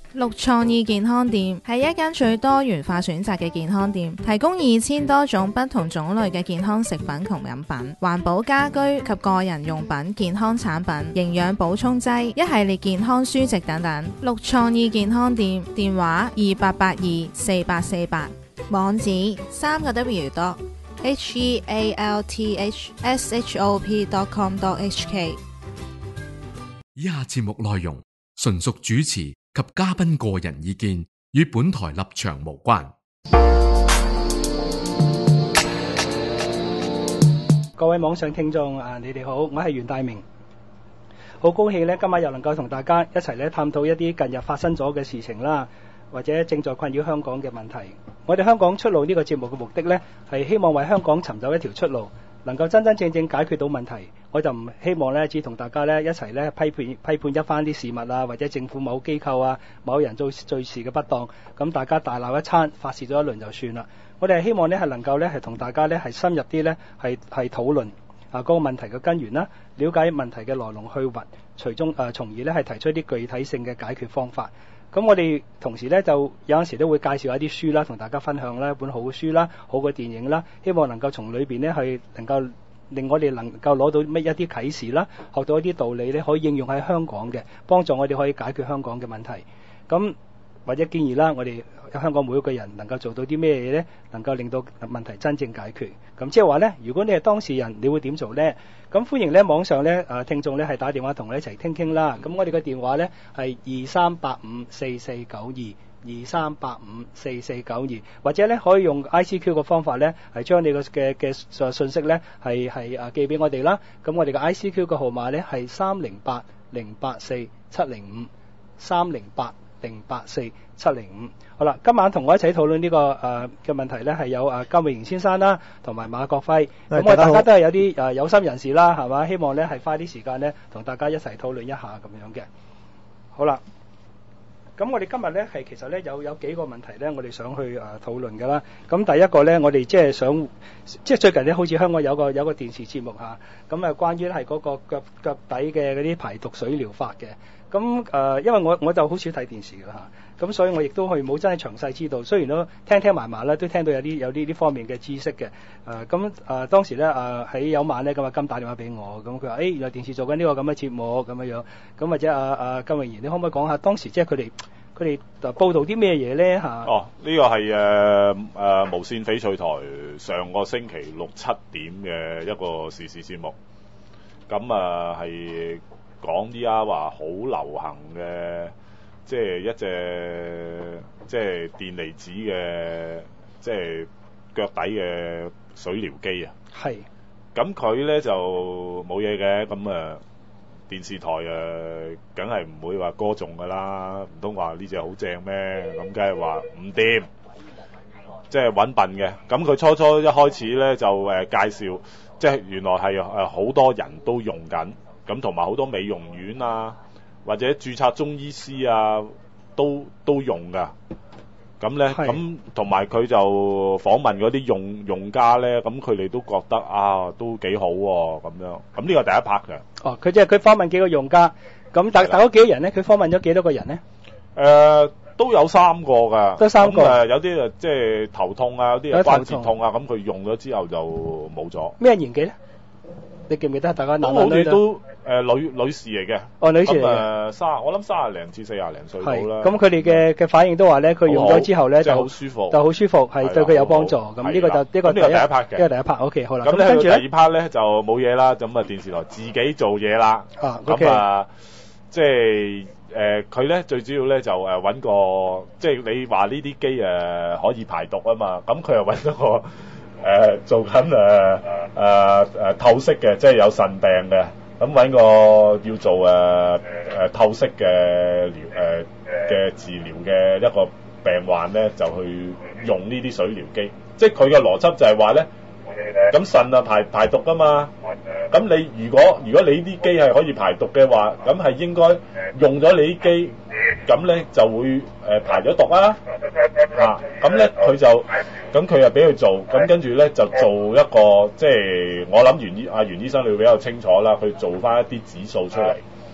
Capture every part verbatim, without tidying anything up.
綠創意健康店係一間最多元化選擇嘅健康店，提供二千多種不同種類嘅健康食品同飲品、環保家居及個人用品、健康產品、營養補充劑、一系列健康書籍等等。綠創意健康店電話二八八二四八四八，網址三個 W dot H E A L T H S H O P dot com dot H K。 以下節目內容純屬主持及嘉賓個人意見，與本台立場無關。 各位網上聽眾啊，你哋好，我係袁大明，好高興咧，今日又能夠同大家一齊咧探討一啲近日發生咗嘅事情啦，或者正在困擾香港嘅問題。我哋香港出路呢個節目嘅目的呢，係希望為香港尋找一條出路，能夠真真正正解決到問題。我就唔希望呢，只同大家呢一齊呢批判批判一番啲事物啊，或者政府某機構啊、某人做做事嘅不當，咁大家大鬧一餐，發泄咗一輪就算啦。我哋係希望呢係能夠呢係同大家呢係深入啲呢係係討論啊嗰個問題嘅根源啦，了解問題嘅來龍去脈，隨中誒從而呢係提出一啲具體性嘅解決方法。咁我哋同時咧就有陣時都會介紹一啲書啦，同大家分享啦，一本好嘅書啦，好嘅電影啦，希望能夠從裏邊咧去能夠令我哋能夠攞到乜一啲啟示啦，學到一啲道理咧，可以應用喺香港嘅，幫助我哋可以解決香港嘅問題。咁或者建議啦，我哋香港每一個人能夠做到啲咩嘢呢？能夠令到問題真正解決。咁即係話呢，如果你係當事人，你會點做呢？咁歡迎呢網上呢誒聽眾呢係打電話同我哋一齊傾傾啦。咁我哋嘅電話呢係二三八五四四九二二三八五四四九二，或者呢可以用 I C Q 嘅方法呢係將你嘅嘅嘅信息呢係係誒寄俾我哋啦。咁我哋嘅 I C Q 嘅號碼呢係三零八零八四七零五三零八零八四七零五。好啦，今晚同我一齊討論呢、這個誒嘅、呃、問題呢係有誒金永賢先生啦，同埋馬國輝。咁我哋大家都係有啲誒、呃、有心人士啦，係嘛？希望呢係花啲時間呢同大家一齊討論一下咁樣嘅。好啦，咁我哋今日呢係其實呢有有幾個問題呢，我哋想去誒、呃、討論㗎啦。咁第一個呢，我哋即係想即係最近呢，好似香港有個有個電視節目嚇，咁啊關於係嗰個腳腳底嘅嗰啲排毒水療法嘅。咁誒、呃，因為我我就好少睇電視㗎嚇，咁所以我亦都去冇真係詳細知道。雖然都聽聽埋埋咧，都聽到有啲有呢啲方面嘅知識嘅。誒咁誒當時咧誒喺有晚咧咁啊金打電話俾我，咁佢話誒原來電視做緊呢個咁嘅節目咁樣樣，咁或者阿阿金永賢，你可唔可以講下當時即係佢哋佢哋誒報導啲咩嘢咧嚇？ 哦，呢、呢個係誒誒無線翡翠台上個星期六七點嘅一個時事節目，咁啊係。講啲啊話好流行嘅，即係一隻即係電離子嘅，即係腳底嘅水療機啊。係。咁佢咧就冇嘢嘅，咁啊電視台啊，梗係唔會話歌頌㗎啦，唔通話呢隻好正咩？咁梗係話唔掂，即係揾笨嘅。咁佢初初一開始咧就誒、呃、介紹，即係原來係誒好多人都用緊。咁同埋好多美容院啊，或者註冊中醫師啊，都都用噶。咁咧，咁同埋佢就訪問嗰啲用用家咧，咁佢哋都覺得啊，都幾好喎、啊、咁樣。咁呢個第一 part 嘅。哦，佢即係佢訪問幾個用家，咁大大概幾多人咧？佢訪問咗幾多個人咧？誒、呃，都有三個㗎。都三個。誒，有啲誒即係頭痛啊，有啲誒關節痛啊，咁佢用咗之後就冇咗。咩年紀咧？你記唔記得？大家男男女都誒、呃、女女士嚟嘅。哦，女士嚟嘅。誒三，我諗三十零至四十零歲到啦。咁佢哋嘅嘅反應都話咧，佢用咗之後咧就好舒服，就好舒服，係對佢有幫助。咁呢個就呢、這個第一 part 嘅。呢個第一 part。O K， 好啦。咁跟住第二 part 咧就冇嘢啦。咁啊電視台自己做嘢啦。啊 O K。咁啊，即係誒佢咧最主要咧就誒揾個，即係你話呢啲機誒可以排毒啊嘛。咁佢又揾咗個。誒、呃、做緊誒誒誒透析嘅，即係有腎病嘅，咁揾個要做誒誒、呃、透析嘅療誒嘅治療嘅一個病患咧，就去用呢啲水療機。即係佢嘅邏輯就係話咧，咁腎啊排排毒㗎嘛，咁你如果如果你啲機係可以排毒嘅話，咁係應該用咗你啲機，咁咧就會誒、呃、排咗毒啦。啊，咁咧佢就咁佢又俾佢做，咁跟住咧就做一個即係我諗袁醫阿袁醫生你會比較清楚啦，佢做翻一啲指數出嚟，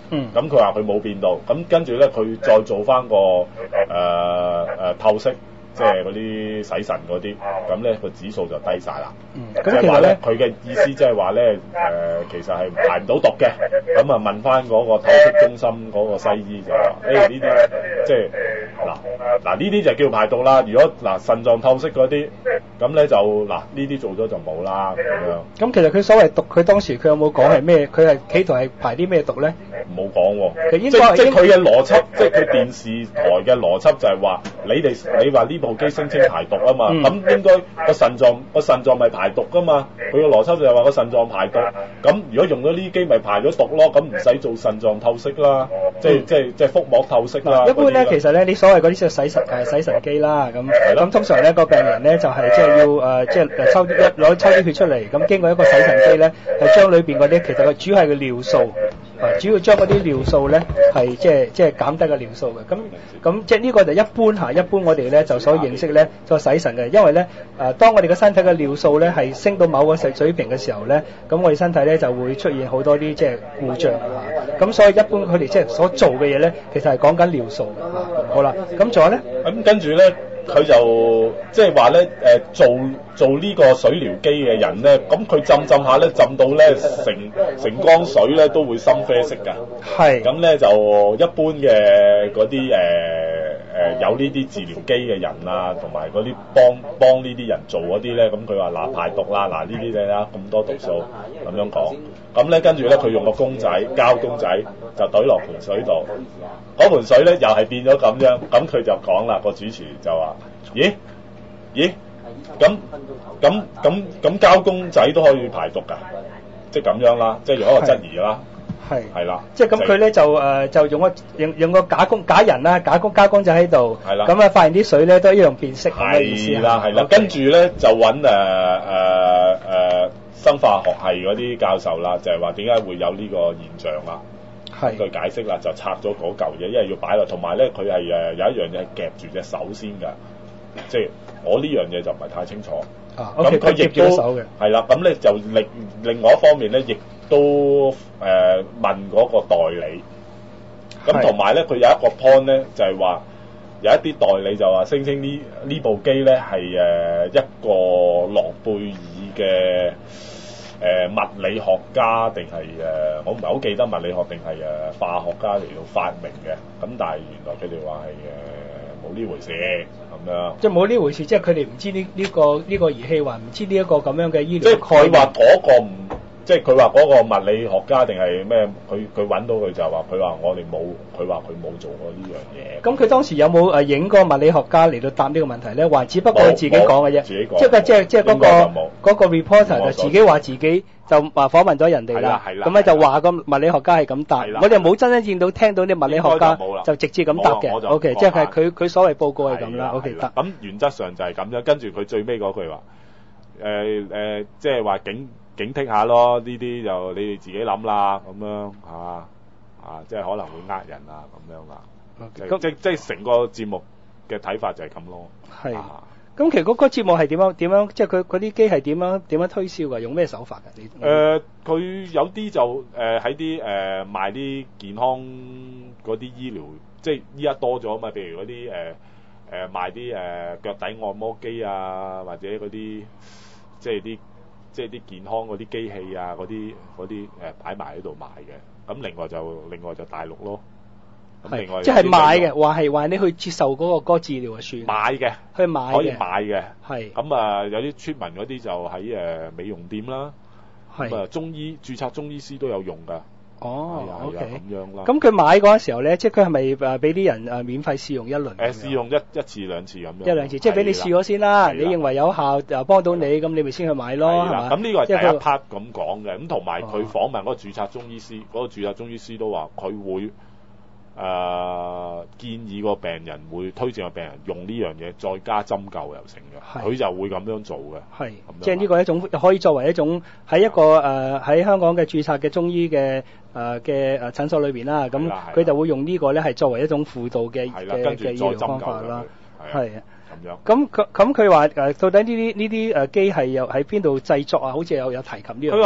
嗯。 咁佢話佢冇變到，咁跟住咧佢再做翻個誒誒、呃呃、透析。即係嗰啲洗腎嗰啲，咁咧個指數就低晒啦。 嗯， 即係話咧，佢嘅意思即係話咧，誒、呃、其實係排唔到毒嘅。咁啊問翻嗰個透析中心嗰個西醫就話：誒呢啲即係嗱嗱呢啲就叫排毒啦。如果嗱腎臟透析嗰啲，咁咧就嗱呢啲做咗就冇啦咁樣。 咁其實佢所謂毒，佢當時佢有冇講係咩？佢係企圖係排啲咩毒咧？ 冇講喎。 其實應即該即係佢嘅邏輯，即係佢電視台嘅邏輯就係話：你哋你話呢部機聲稱排毒啊嘛，咁、嗯、應該個腎臟個腎臟咪排毒噶嘛？佢嘅邏輯就係話個腎臟排毒，咁如果用咗呢機咪排咗毒咯，咁唔使做腎臟透析啦，即係即係即係腹膜透析啦。 一般咧，其實咧，你所謂嗰啲即係洗腎誒洗腎機啦，咁咁通常咧個病人咧就係即係要誒即係誒抽啲一攞抽啲血出嚟，咁經過一個洗腎機咧，係將裏邊嗰啲其實佢主要係個尿素，啊主要將嗰啲尿素咧係即係即係減低個尿素嘅。咁咁即係呢個就一般嚇，一般我哋咧就所認識咧就洗腎嘅，因為咧誒當我哋嘅身體嘅尿素咧係升到某個水水平嘅時候咧，咁我哋身體咧就會出現好多啲即係故障嚇。咁所以一般佢哋即係所做嘅嘢咧，其實係講緊尿素嘅。好啦，咁仲有咧？咁跟住咧。佢就即係話咧，誒做做呢個水療機嘅人咧，咁佢浸浸下咧，浸到咧成成缸水咧都會深啡色㗎。 係。咁咧就一般嘅嗰啲誒誒有呢啲治療機嘅人啊，同埋嗰啲幫幫呢啲人做嗰啲咧，咁佢話嗱排毒啦，嗱呢啲嘢啦，咁多毒素咁樣講。咁咧跟住咧，佢用個公仔膠公仔就懟落盆水度，嗰盆水咧又係變咗咁樣，咁佢就講啦，個主持就話：咦咦，咁咁咁咁膠公仔都可以排毒㗎？即係咁樣啦，即係用一個質疑啦。 係係啦， 即係咁佢咧就誒、呃、就用個用用個假公假人啦，假公膠公仔喺度。 係啦。 咁啊發現啲水咧都一樣變色咁嘅意思。 係啦係啦，跟住咧就揾誒誒誒生化學系嗰啲教授啦，就係話點解會有呢個現象啦？係。佢解釋啦，就拆咗嗰嚿嘢，因為要擺落，同埋咧佢係誒有一樣嘢係夾住隻手先㗎，即係我呢樣嘢就唔係太清楚。 啊，咁佢亦都係啦，咁咧就另另外一方面咧，亦都誒、呃、問嗰個代理，咁同埋咧佢有一個 point 咧，就係、是、話有一啲代理就話聲稱呢呢部機咧係誒一個諾貝爾嘅誒、呃、物理學家定係誒我唔係好記得物理學定係誒化學家嚟到發明嘅，咁但係原來佢哋話係誒冇呢回事。咁樣，即係冇呢回事，即係佢哋唔知呢、呢、呢個呢、呢個儀器話唔知呢一個咁樣嘅醫療。即係佢話嗰個唔，即係佢話嗰個物理學家定係咩？佢佢揾到佢就話佢話我哋冇，佢話佢冇做過呢樣嘢。咁佢當時有冇誒影個物理學家嚟到答呢個問題咧？話只不過佢自己講嘅啫，自己講，即係即係即係嗰個嗰個 reporter 就自己話自己就話訪問咗人哋啦，咁咧就話個物理學家係咁答，我哋冇真真見到聽到啲物理學家就直接咁答嘅。O K， 即係佢佢所謂報告係咁啦。O K， 得。咁原則上就係咁樣，跟住佢最尾嗰句話，誒誒，即係話警警惕下咯，呢啲就你哋自己諗啦，咁樣嚇啊，即係可能會呃人啊，咁樣啦。Okay, 即即係成個節目嘅睇法就係咁咯。係。咁其實嗰個節目係點樣點樣？即係佢嗰啲機係點樣點樣推銷㗎？用咩手法㗎？你誒佢有啲就誒喺啲誒賣啲健康嗰啲醫療，即係依家多咗嘛。譬如嗰啲誒誒賣啲誒、呃、腳底按摩機啊，或者嗰啲即係啲即係啲健康嗰啲機器啊，嗰啲嗰啲誒擺埋喺度賣嘅。咁另外就另外就大陸咯。係，即係買嘅，話係話你去接受嗰、嗰個嗰個治療就算。買嘅，去買可以買嘅。係。咁啊，有啲村民嗰啲就喺誒、呃、美容店啦。係。咁啊，中醫註冊中醫師都有用㗎。哦。係啊，O K。咁樣啦。咁佢買嗰陣時候咧，即係佢係咪誒俾啲人誒免費試用一輪？誒、呃，試用一一次兩次咁樣。一兩次，即係俾你試咗先啦。你認為有效又幫到你，咁你咪先去買咯，係嘛？咁呢個係第一 part 咁講嘅。咁同埋佢訪問嗰個註冊中醫師，嗰、嗰個註冊中醫師都話佢會。誒、呃、建議個病人會推薦個病人用呢樣嘢，再加針灸又成嘅，佢就會咁樣做嘅。係，即係呢個一種可以作為一種喺一個誒喺、呃、香港嘅註冊嘅中醫嘅誒嘅誒診所裏邊啦，咁佢就會用呢個咧係作為一種輔導嘅嘅嘅醫療方法啦。係啊，咁樣。咁佢咁佢話誒到底呢啲呢啲誒機係又喺邊度製作啊？好似有有提及呢樣嘢。佢話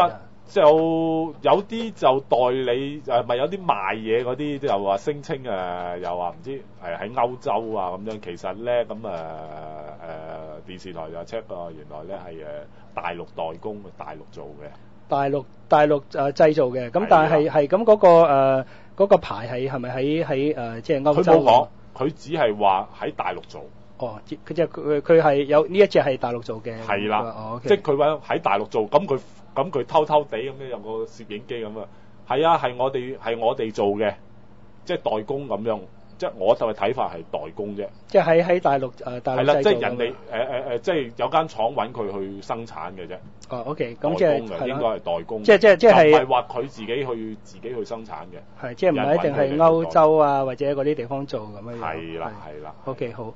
就有啲就代理誒，咪有啲賣嘢嗰啲又話聲稱誒，又話唔知誒喺歐洲啊咁樣，其實咧咁誒誒電視台就 check 過，原來咧係誒大陸代工，大陸做嘅。大陸大陸誒製造嘅，咁但係係咁嗰個誒嗰個牌係係咪喺喺誒即係歐洲？ 佢冇講，佢只係話喺大陸做。 哦，佢即係佢佢係有呢一隻係大陸做嘅。 係啦， 哦 okay、 即係佢話喺大陸做，咁佢咁佢偷偷地咁樣有個攝影機咁啊，係啊，係我哋係我哋做嘅，即係代工咁樣，即係我就係睇法係代工啫。 即係喺喺大陸誒、呃、大陸製造。係啦， 即係人哋誒誒誒，即係有間廠揾佢去生產嘅啫。 哦 ，OK，咁即係應該係代工。 即係即係即係。唔係話佢自己去自己去生產嘅。 係，即係唔係一定係歐洲啊或者嗰啲地方做咁樣。 係啦，係啦。 OK， 好。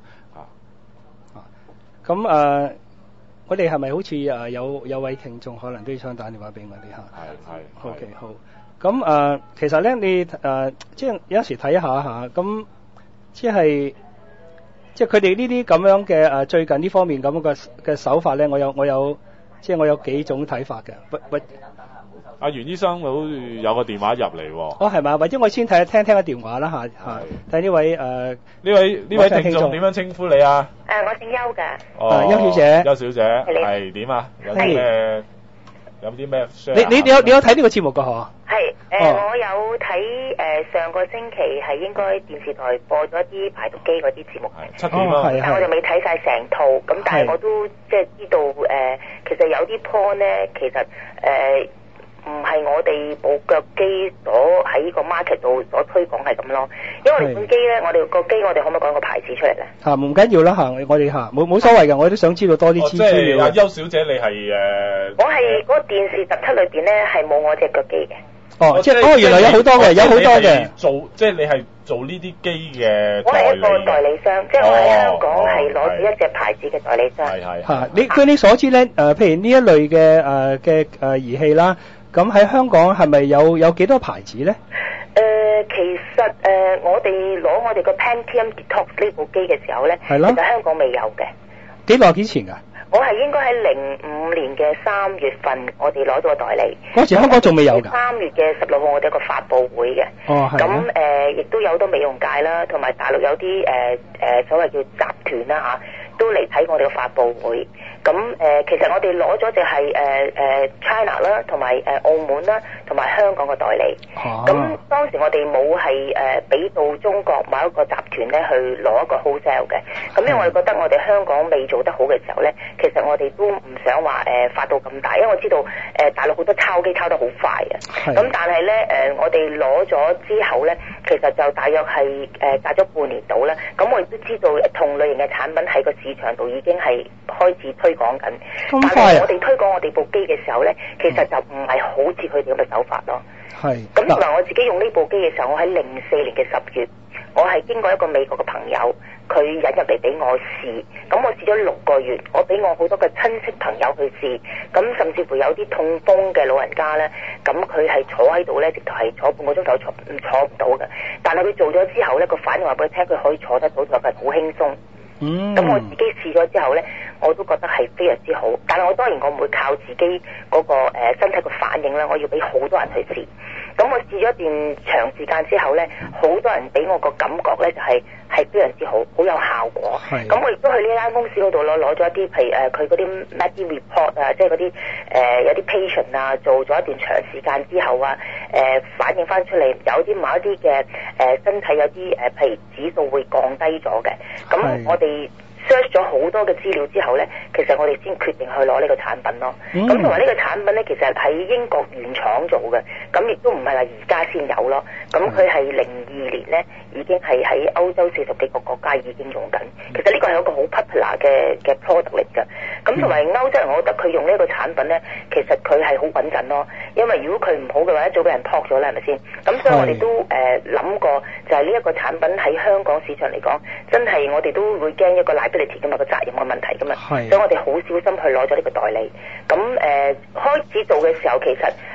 咁誒、呃，我哋係咪好似誒有有位聽眾可能都想打電話俾我哋嚇？ 係係。 OK，好。咁誒、呃，其實咧，你誒、呃、即係有時睇下嚇，咁即係即係佢哋呢啲咁樣嘅誒、呃、最近呢方面咁嘅嘅手法咧，我有我有即係我有幾種睇法嘅。不不， 阿袁醫生好似有個電話入嚟喎。 哦，係嘛？或者我先睇聽聽個電話啦嚇嚇，睇呢位誒呢位呢位聽眾點樣稱呼你啊？ 誒，我姓邱㗎。 哦， 邱小姐。 邱小姐係點啊？有啲咩？有啲咩？ 你你你有你有睇呢個節目㗎嗬？ 係誒，我有睇誒上個星期係應該電視台播咗一啲排毒機嗰啲節目。 係七點啊。 但係我就未睇晒成套，咁但係我都即係知道誒，其實有啲 point 咧，其實誒。唔係我哋部腳機所喺個 market 度所推廣係咁咯，因為我哋部機咧，我哋個機我哋可唔可以講個牌子出嚟咧？嚇唔緊要啦嚇，我哋嚇冇冇所謂嘅，我都想知道多啲資料。 阿邱小姐你係誒？ 我係嗰個電視特輯裏邊咧係冇我隻腳機嘅。 哦，即係哦，原來有好多嘅，有好多嘅。 做即係你係做呢啲機嘅。 我係一個代理商，即係我喺香港係攞住一隻牌子嘅代理商。 係係。 嚇，你據你所知咧，誒，譬如呢一類嘅誒嘅誒儀器啦。咁喺香港係咪有有幾多牌子咧？誒、 呃，其實誒、呃，我哋攞我哋個 Pentium Detox 呢部機嘅時候咧，其實香港未有嘅。幾耐之前㗎？我係應該喺零五年嘅三月份，我哋攞咗個代理。 嗰時香港仲未有㗎。 三月嘅十六號，我哋有個發佈會嘅。 哦，係。 咁誒，亦、呃、都有好多美容界啦，同埋大陸有啲誒誒所謂叫集團啦嚇，都嚟睇我哋個發佈會。咁誒、呃，其實我哋攞咗就係誒誒 China 啦，同埋誒澳門啦，同埋香港嘅代理。咁、啊、當時我哋冇係誒俾到中國某一個集團咧去攞一個 wholesale 嘅。咁因為我哋覺得我哋香港未做得好嘅時候咧，其實我哋都唔想話誒、呃、發到咁大，因為我知道誒、呃、大陸好多抄機抄得好快啊。咁但係咧誒，我哋攞咗之後咧，其實就大約係誒、呃、隔咗半年到啦。咁我亦都知道同類型嘅產品喺個市場度已經係開始推講緊，但係我哋推廣我哋部機嘅時候咧，其實就唔係好似佢哋咁嘅手法咯。係。咁同埋我自己用呢部機嘅時候，我喺零四年嘅十月，我係經過一個美國嘅朋友，佢引入嚟俾我試。咁我試咗六個月，我俾我好多嘅親戚朋友去試。咁甚至乎有啲痛風嘅老人家咧，咁佢係坐喺度咧，直頭係坐半個鐘頭坐唔坐唔到嘅。但係佢做咗之後咧，個反應話俾佢聽，佢可以坐得到，同埋好輕鬆。咁、嗯、我自己試咗之後咧，我都覺得係非常之好。但係我當然我唔會靠自己嗰、那個、呃、身體嘅反應啦，我要俾好多人去試。咁我試咗一段長時間之後咧，好多人俾我個感覺咧就係、是、係非常之好，好有效果。咁我亦都去呢間公司嗰度攞攞咗一啲，譬如誒佢嗰啲 medical report 啊，即係嗰啲誒有啲 patient 啊，做咗一段長時間之後啊，誒、呃、反映翻出嚟有啲某一啲嘅誒身體有啲誒、呃、譬如指數會降低咗嘅。咁我哋 search 咗好多嘅資料之後咧，其實我哋先決定去攞呢個產品咯。咁同埋呢個產品咧，其實喺英國原廠做嘅，咁亦都唔係話而家先有咯。咁佢係零二年咧，已經係喺歐洲四十幾個國家已經用緊。其實呢個係一個好 popular 嘅嘅 product 嚟㗎。咁同埋歐洲人，我覺得佢用呢個產品咧，其實佢係好穩陣咯。因為如果佢唔好嘅話，一早俾人撲咗啦，係咪先？咁所以我哋都誒諗、呃、過，就係呢一個產品喺香港市場嚟講，真係我哋都會驚一個 liability 㗎嘛，個責任嘅問題㗎嘛。所以我哋好小心去攞咗呢個代理。咁誒、呃、開始做嘅時候，其實誒、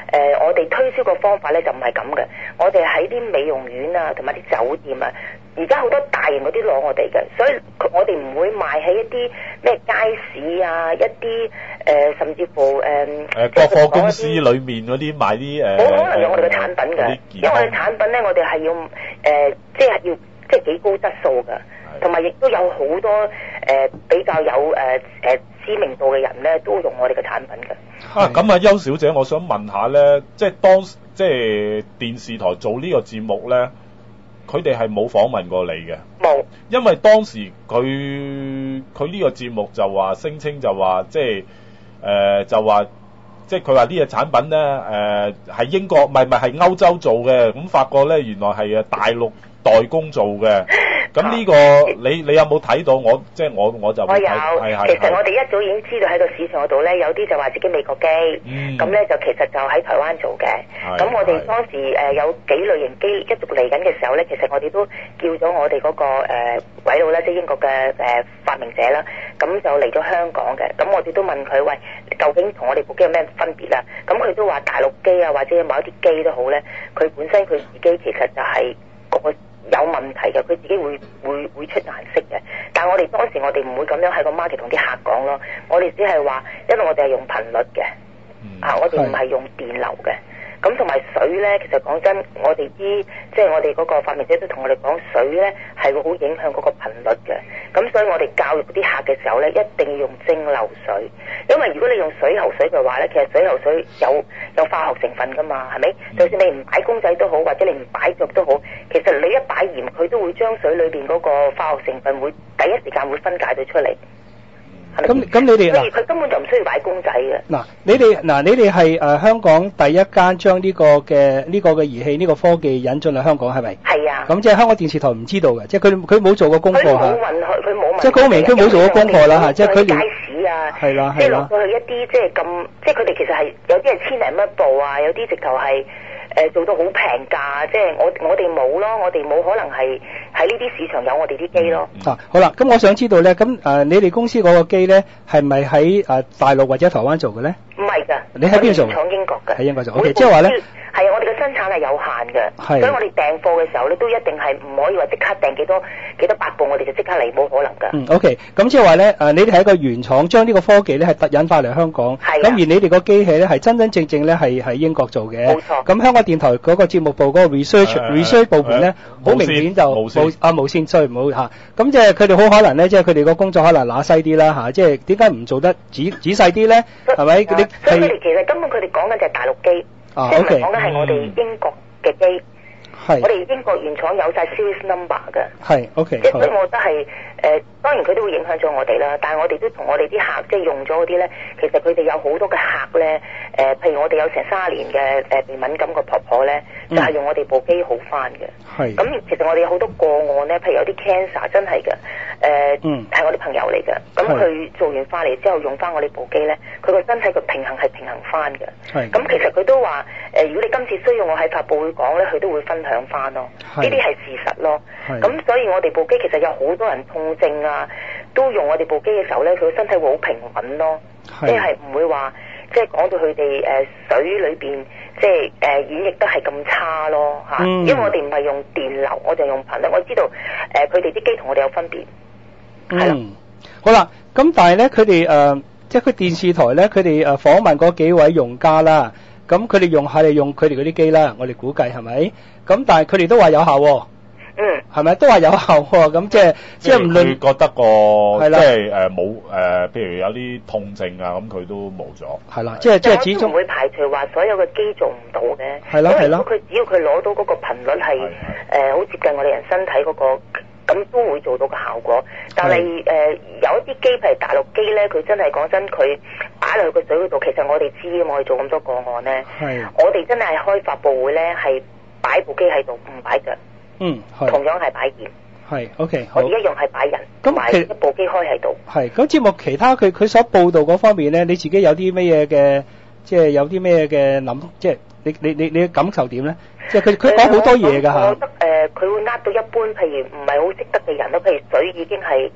呃、我哋推銷個方法咧就唔係咁嘅，我哋喺啲美容院啊同埋啲酒店啊，而家好多大型嗰啲攞我哋嘅，所以我哋唔會賣喺一啲咩街市啊，一啲誒、呃、甚至乎誒誒百貨公司裏面嗰啲賣啲誒， 冇可能用我哋嘅產品嘅，因為我哋產品咧我哋係要誒、呃、即係要即係幾高質素嘅，同埋亦都有好多誒、呃、比較有誒誒、呃、知名度嘅人咧都會用我哋嘅產品嘅。 啊，咁啊，邱小姐，我想問下咧，即係當即係電視台做呢個節目咧，佢哋係冇訪問過你嘅？ 冇， 因為當時佢佢呢個節目就話聲稱就話即係誒、呃、就話即係佢話呢個產品咧誒係英國唔係唔係係歐洲做嘅，咁發覺咧原來係誒大陸代工做嘅。咁呢、這個你你有冇睇到？我即係我我就我有，其實我哋一早已經知道喺個市場嗰度咧，有啲就話自己美國機，咁咧、嗯、就其實就喺台灣做嘅。咁我哋當時誒、呃、有幾類型機一直嚟緊嘅時候咧，其實我哋都叫咗我哋嗰、那個誒鬼佬咧，即係英國嘅誒、呃、發明者啦，咁就嚟咗香港嘅。咁我哋都問佢，喂，究竟同我哋部機有咩分別啊？咁佢都話大陸機啊，或者某一啲機都好咧，佢本身佢自己其實就係個有問題嘅，佢自己會會會出顏色嘅。但係我哋當時我哋唔會咁樣喺個 market 同啲客講咯，我哋只係話，因為我哋係用頻率嘅，嗯、啊，我哋唔係用電流嘅。咁同埋水咧，其實講真，我哋啲即係我哋嗰個發明者都同我哋講，水咧係會好影響嗰個頻率嘅。咁所以我哋教育啲客嘅時候咧，一定要用蒸餾水，因為如果你用水喉水嘅話咧，其實水喉水有有化學成分噶嘛，係咪？嗯、就算你唔擺公仔都好，或者你唔擺腳都好，其實你一擺鹽，佢都會將水裏邊嗰個化學成分會第一時間會分解到出嚟。 咁咁你哋所以佢根本就唔需要擺公仔嘅。 嗱，你哋嗱，你哋係誒香港第一間將呢個嘅呢個嘅儀器呢個科技引進嚟香港係咪？ 係啊。咁即係香港電視台唔知道嘅，即係佢佢冇做過功課嚇。 佢冇問佢，佢冇問。 即係佢好明顯冇做過功課啦嚇，即係佢連街市啊， 係啦即係係啦。 落到去一啲即係咁，即係佢哋其實係有啲係千零蚊一部啊，有啲直頭係。誒做到好平價，即係我我哋冇咯，我哋冇可能係喺呢啲市場有我哋啲機咯。 啊，好啦，咁我想知道咧，咁誒、呃、你哋公司嗰個機咧係咪喺誒大陸或者台灣做嘅咧？唔係㗎，你喺邊做？廠英國嘅，喺英國做。O K，即係話咧。係啊，我哋嘅生產係有限嘅， 係所以我哋訂貨嘅時候咧，都一定係唔可以話即刻訂幾多幾多百部，我哋就即刻嚟，冇可能㗎。 嗯，OK，咁即係話咧，誒，你哋係一個原廠將呢個科技咧係突引發嚟香港， 係咁而你哋個機器咧係真真正正咧係喺英國做嘅， 冇錯。 咁香港電台嗰個節目部嗰個 research research 部門咧，好明顯就冇啊無線，所以唔好嚇。咁即係佢哋好可能咧，即係佢哋個工作可能乸西啲啦嚇，即係點解唔做得仔仔細啲咧？係咪？ 所以佢哋其實根本佢哋講緊就係大陸機。 啊、 即係唔 OK， 係講緊係我哋英國嘅機， 係、嗯、 我哋英國原廠有晒 series number 嘅， 係 OK。 即係所以我覺得係誒、呃，當然佢都會影響咗我哋啦，但係我哋都同我哋啲客即係用咗嗰啲咧，其實佢哋有好多嘅客咧，誒、呃，譬如我哋有成卅年嘅誒鼻敏感嘅婆婆咧，就係、是、用我哋部機好翻嘅。係、嗯。咁其實我哋有好多個案咧，譬如有啲 cancer 真係嘅，誒、呃，係、嗯、我啲朋友嚟嘅，咁佢做完翻嚟之後用翻我哋部機咧，佢個身體個平衡係平衡翻嘅。係。咁其實佢都話。誒、呃，如果你今次需要我喺發佈會講咧，佢都會分享翻咯。呢啲係事實咯。咁所以我哋部機其實有好多人痛症啊，都用我哋部機嘅時候咧，佢個身體會好平穩咯。即係唔會話，即係講到佢哋誒水裏邊，即係誒演繹得係咁差咯嚇。嗯、因為我哋唔係用電流，我哋用頻率。我知道誒佢哋啲機同我哋有分別。係啦、 嗯。好啦，咁但係咧，佢哋誒即係佢電視台咧，佢哋誒訪問嗰幾位用家啦。咁佢哋用下嚟用佢哋嗰啲機啦，我哋估計係咪？咁但係佢哋都話有效喎。嗯。係咪都話有效喎？咁即係即係唔論覺得個即係誒冇誒，譬如有啲痛症啊，咁佢都冇咗。係啦，即係即係始終唔會排除話所有嘅機做唔到嘅。 係啦係啦。 佢只要佢攞到嗰個頻率係誒好接近我哋人身體嗰個。咁都會做到個效果，但係誒、呃、有一啲機譬如大陸機咧，佢真係講真，佢擺落去個水嗰度，其實我哋知啊嘛，我哋做咁多個案咧，係我哋真係開發佈會咧，係擺部機喺度，唔擺腳， 嗯， 同樣係擺鹽， 係 OK， 我哋一樣係擺人，咁埋一部機開喺度。 係咁節目其他佢佢所報導嗰方面咧，你自己有啲咩嘢嘅，即係有啲咩嘅諗，即係你你你你嘅感受點咧？即係佢佢講好多嘢㗎嚇。我覺得誒，佢會呃到一般，譬如唔係好識得嘅人咯。譬如水已經係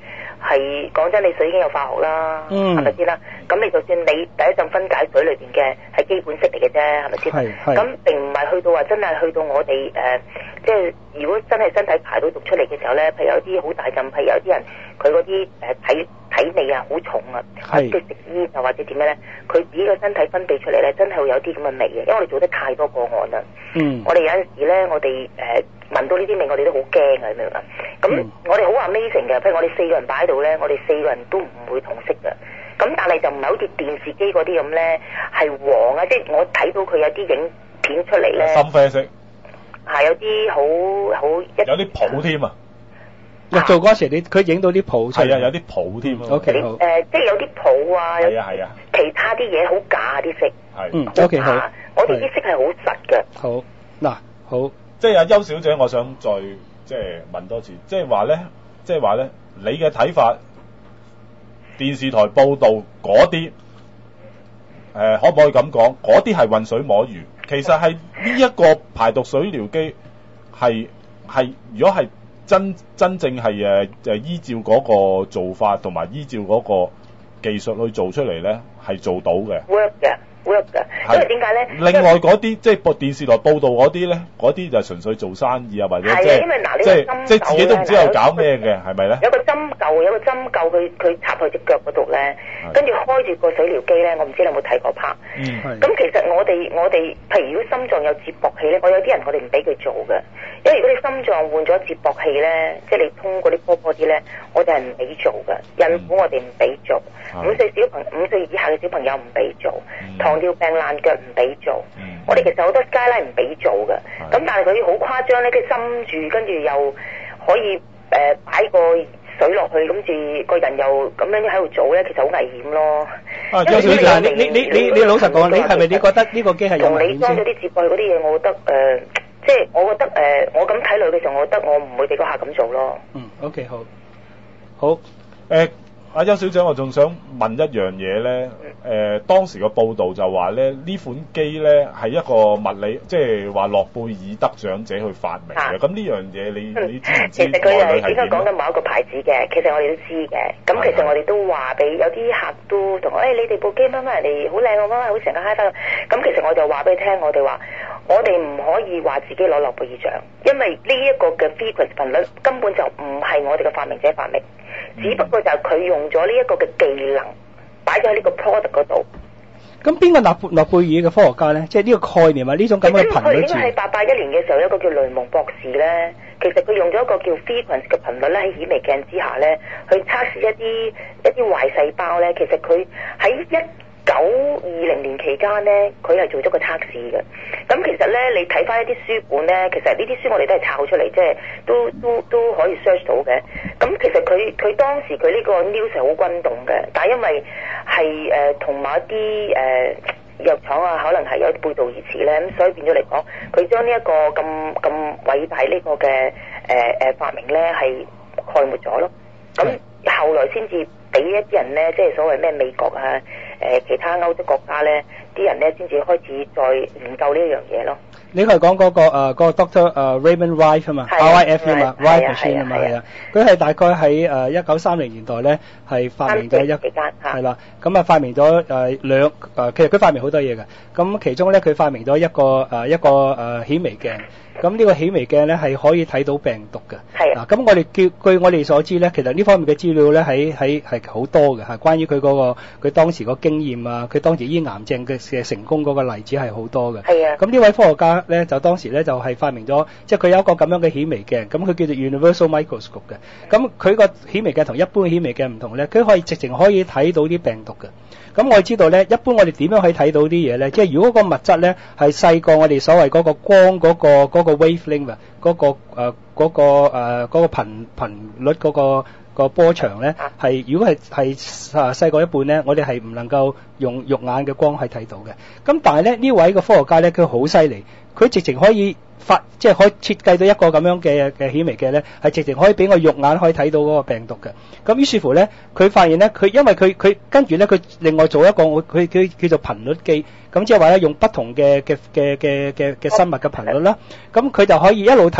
係講真，你水已經有化學啦， 嗯係咪先啦？咁你就算你第一陣分解水裏邊嘅係基本式嚟嘅啫，係咪先？ 係係咁並唔係去到話真係去到我哋誒、呃，即係如果真係身體排到毒出嚟嘅時候咧，譬如有啲好大陣，譬如有啲人佢嗰啲誒體體味啊好重啊， 係佢食煙啊或者點樣咧，佢自己個身體分泌出嚟咧，真係會有啲咁嘅味嘅，因為我哋做得太多個案啦。 嗯我哋有陣時咧，我哋誒、呃、聞到呢啲味，我哋都好驚啊，你明唔明啊？咁、 嗯我哋好 amazing嘅，譬如我哋四個人擺喺度咧，我哋四個人都唔會同色嘅。咁但係就唔係好似電視機嗰啲咁咧，係黃啊！即係我睇到佢有啲影片出嚟咧， 深啡色， 係有啲好好一有啲泡添啊， 入做嗰時你佢影到啲譜出嚟， 係啊，有啲泡添啊。 OK 啲好誒，即係有啲泡啊，有係啊係啊， 其他啲嘢好假啲色， 係。 嗯好 OK 好假。我哋啲色係好實嘅。 好嗱好即係阿邱小姐，我想再即係問多次，即係話咧，即係話咧，你嘅睇法，電視台報導嗰啲，誒、呃、可唔可以咁講？嗰啲係混水摸魚，其實係呢一個排毒水療機係係，如果係真真正係誒誒依照嗰個做法同埋依照嗰個技術去做出嚟咧，係做到嘅。 work 嘅 work 嘅，因為點解咧？ 另外嗰啲即係播電視台報導嗰啲咧，嗰啲就純粹做生意啊，或者係啊即係因為嗱呢個即係針即係自己都唔知灸呢有搞咩嘅，係咪咧？ 有個針灸，有個針灸，佢佢插去隻腳嗰度咧，跟住開住個水療機咧，我唔知你有冇睇過 part。 嗯， 係咁其實我哋我哋，譬如如果心臟有接駁器咧，我有啲人我哋唔俾佢做嘅，因為如果你心臟換咗接駁器咧，即係你通過啲波波啲咧，我哋係唔俾做嘅。孕婦我哋唔俾做， 嗯五歲小朋五歲以下嘅小朋友唔俾做， 嗯糖尿病爛腳唔俾做。 嗯我哋其實好多街拉唔俾做嘅， 係咁但係佢好誇張咧，佢深住，跟住又可以誒擺個水落去，跟住個人又咁樣喺度做咧，其實好危險咯。 啊， 因為邱小姐嗱你你你你你老實講，你係咪你覺得呢個機係有同危險先？ 你裝咗啲接駁嗰啲嘢，我覺得誒、呃，即係我覺得誒、呃，我咁睇落嘅時候，我覺得我唔會俾個客咁做咯。 嗯 OK 好好誒，阿邱小姐，我仲想問一樣嘢咧。誒、當時個報導就話咧，呢款機咧係一個物理，即係話諾貝爾得獎者去發明嘅。咁呢、樣嘢你你知唔知其實佢內裏係係應該講緊點？ 某一個牌子嘅，其實我哋都知嘅。咁係其實我哋都話俾有啲客都同我，誒、哎、你哋部機乜乜人哋好靚啊，乜乜好成個 high 翻。咁其實我就話俾你聽，我哋話我哋唔可以話自己攞諾貝爾獎，因為呢一個嘅 frequency 頻率根本就唔係我哋嘅發明者發明，只不過就係佢用咗呢一個嘅技能擺咗喺呢個 product 嗰度。 咁邊個諾貝諾貝爾嘅科學家咧？即係呢個概念啊，呢種咁嘅頻率應該係八八一年嘅時候，有一個叫雷蒙博士咧，其實佢用咗一個叫 frequency 嘅頻率咧，喺顯微鏡之下咧，去測試一啲一啲壞細胞咧。其實佢喺一九二零年期間咧，佢係做咗個測試嘅。咁其實咧，你睇翻一啲書本咧，其實呢啲書我哋都係抄出嚟，即係都都都可以 search 到嘅。咁其實佢佢當時佢呢個 news 係好轟動嘅，但係因為係誒同某一啲誒、呃、藥廠啊，可能係有啲背道而馳咧，咁所以變咗嚟講，佢將呢一個咁咁偉大呢個嘅誒誒發明咧係蓋沒咗咯。咁後來先至俾一啲人咧，即係所謂咩美國啊、誒、呃、其他歐洲國家咧，啲人咧先至開始再研究呢一樣嘢咯。 你係講嗰個誒嗰個 Doctor 誒 Raymond Rife 啊嘛係啊 ，R I F 啊嘛係啊 ，Rife machine 啊嘛， 係啊係啊，佢係大概喺誒一九三零年代咧係發明咗一三四期間嚇係啦，咁啊發明咗誒兩誒，其實佢發明好多嘢嘅，咁其中咧佢發明咗一個誒一個誒顯微鏡。咁呢個顯微鏡咧係可以睇到病毒嘅。 係啊。 嗱，咁我哋據據我哋所知咧，其實呢方面嘅資料咧喺喺係好多嘅，係關於佢嗰個佢當時個經驗啊，佢當時醫癌症嘅嘅成功嗰個例子係好多嘅。 係啊。 咁呢位科學家咧就當時咧就係發明咗，即係佢有一個咁樣嘅顯微鏡，咁佢叫做 Universal Microscope 嘅。咁佢個顯微鏡同一般嘅顯微鏡唔同咧，佢可以直情可以睇到啲病毒嘅。咁我哋知道咧，一般我哋點樣可以睇到啲嘢咧？即係如果個物質咧係細過我哋所謂嗰個光嗰個嗰個 wavelength 啊，嗰個誒嗰個誒嗰個頻頻率嗰個個波長咧，係如果係係啊細過一半咧，我哋係唔能夠用肉眼嘅光去睇到嘅。咁但係咧呢位個科學家咧，佢好犀利，佢直情可以發即係可以設計到一個咁樣嘅嘅顯微鏡咧，係直情可以俾我肉眼可以睇到嗰個病毒嘅。咁於是乎咧，佢發現咧，佢因為佢佢跟住咧，佢另外做一個我佢佢叫做頻率機，咁即係話咧用不同嘅嘅嘅嘅嘅嘅生物嘅頻率啦，咁佢就可以一路睇住個顯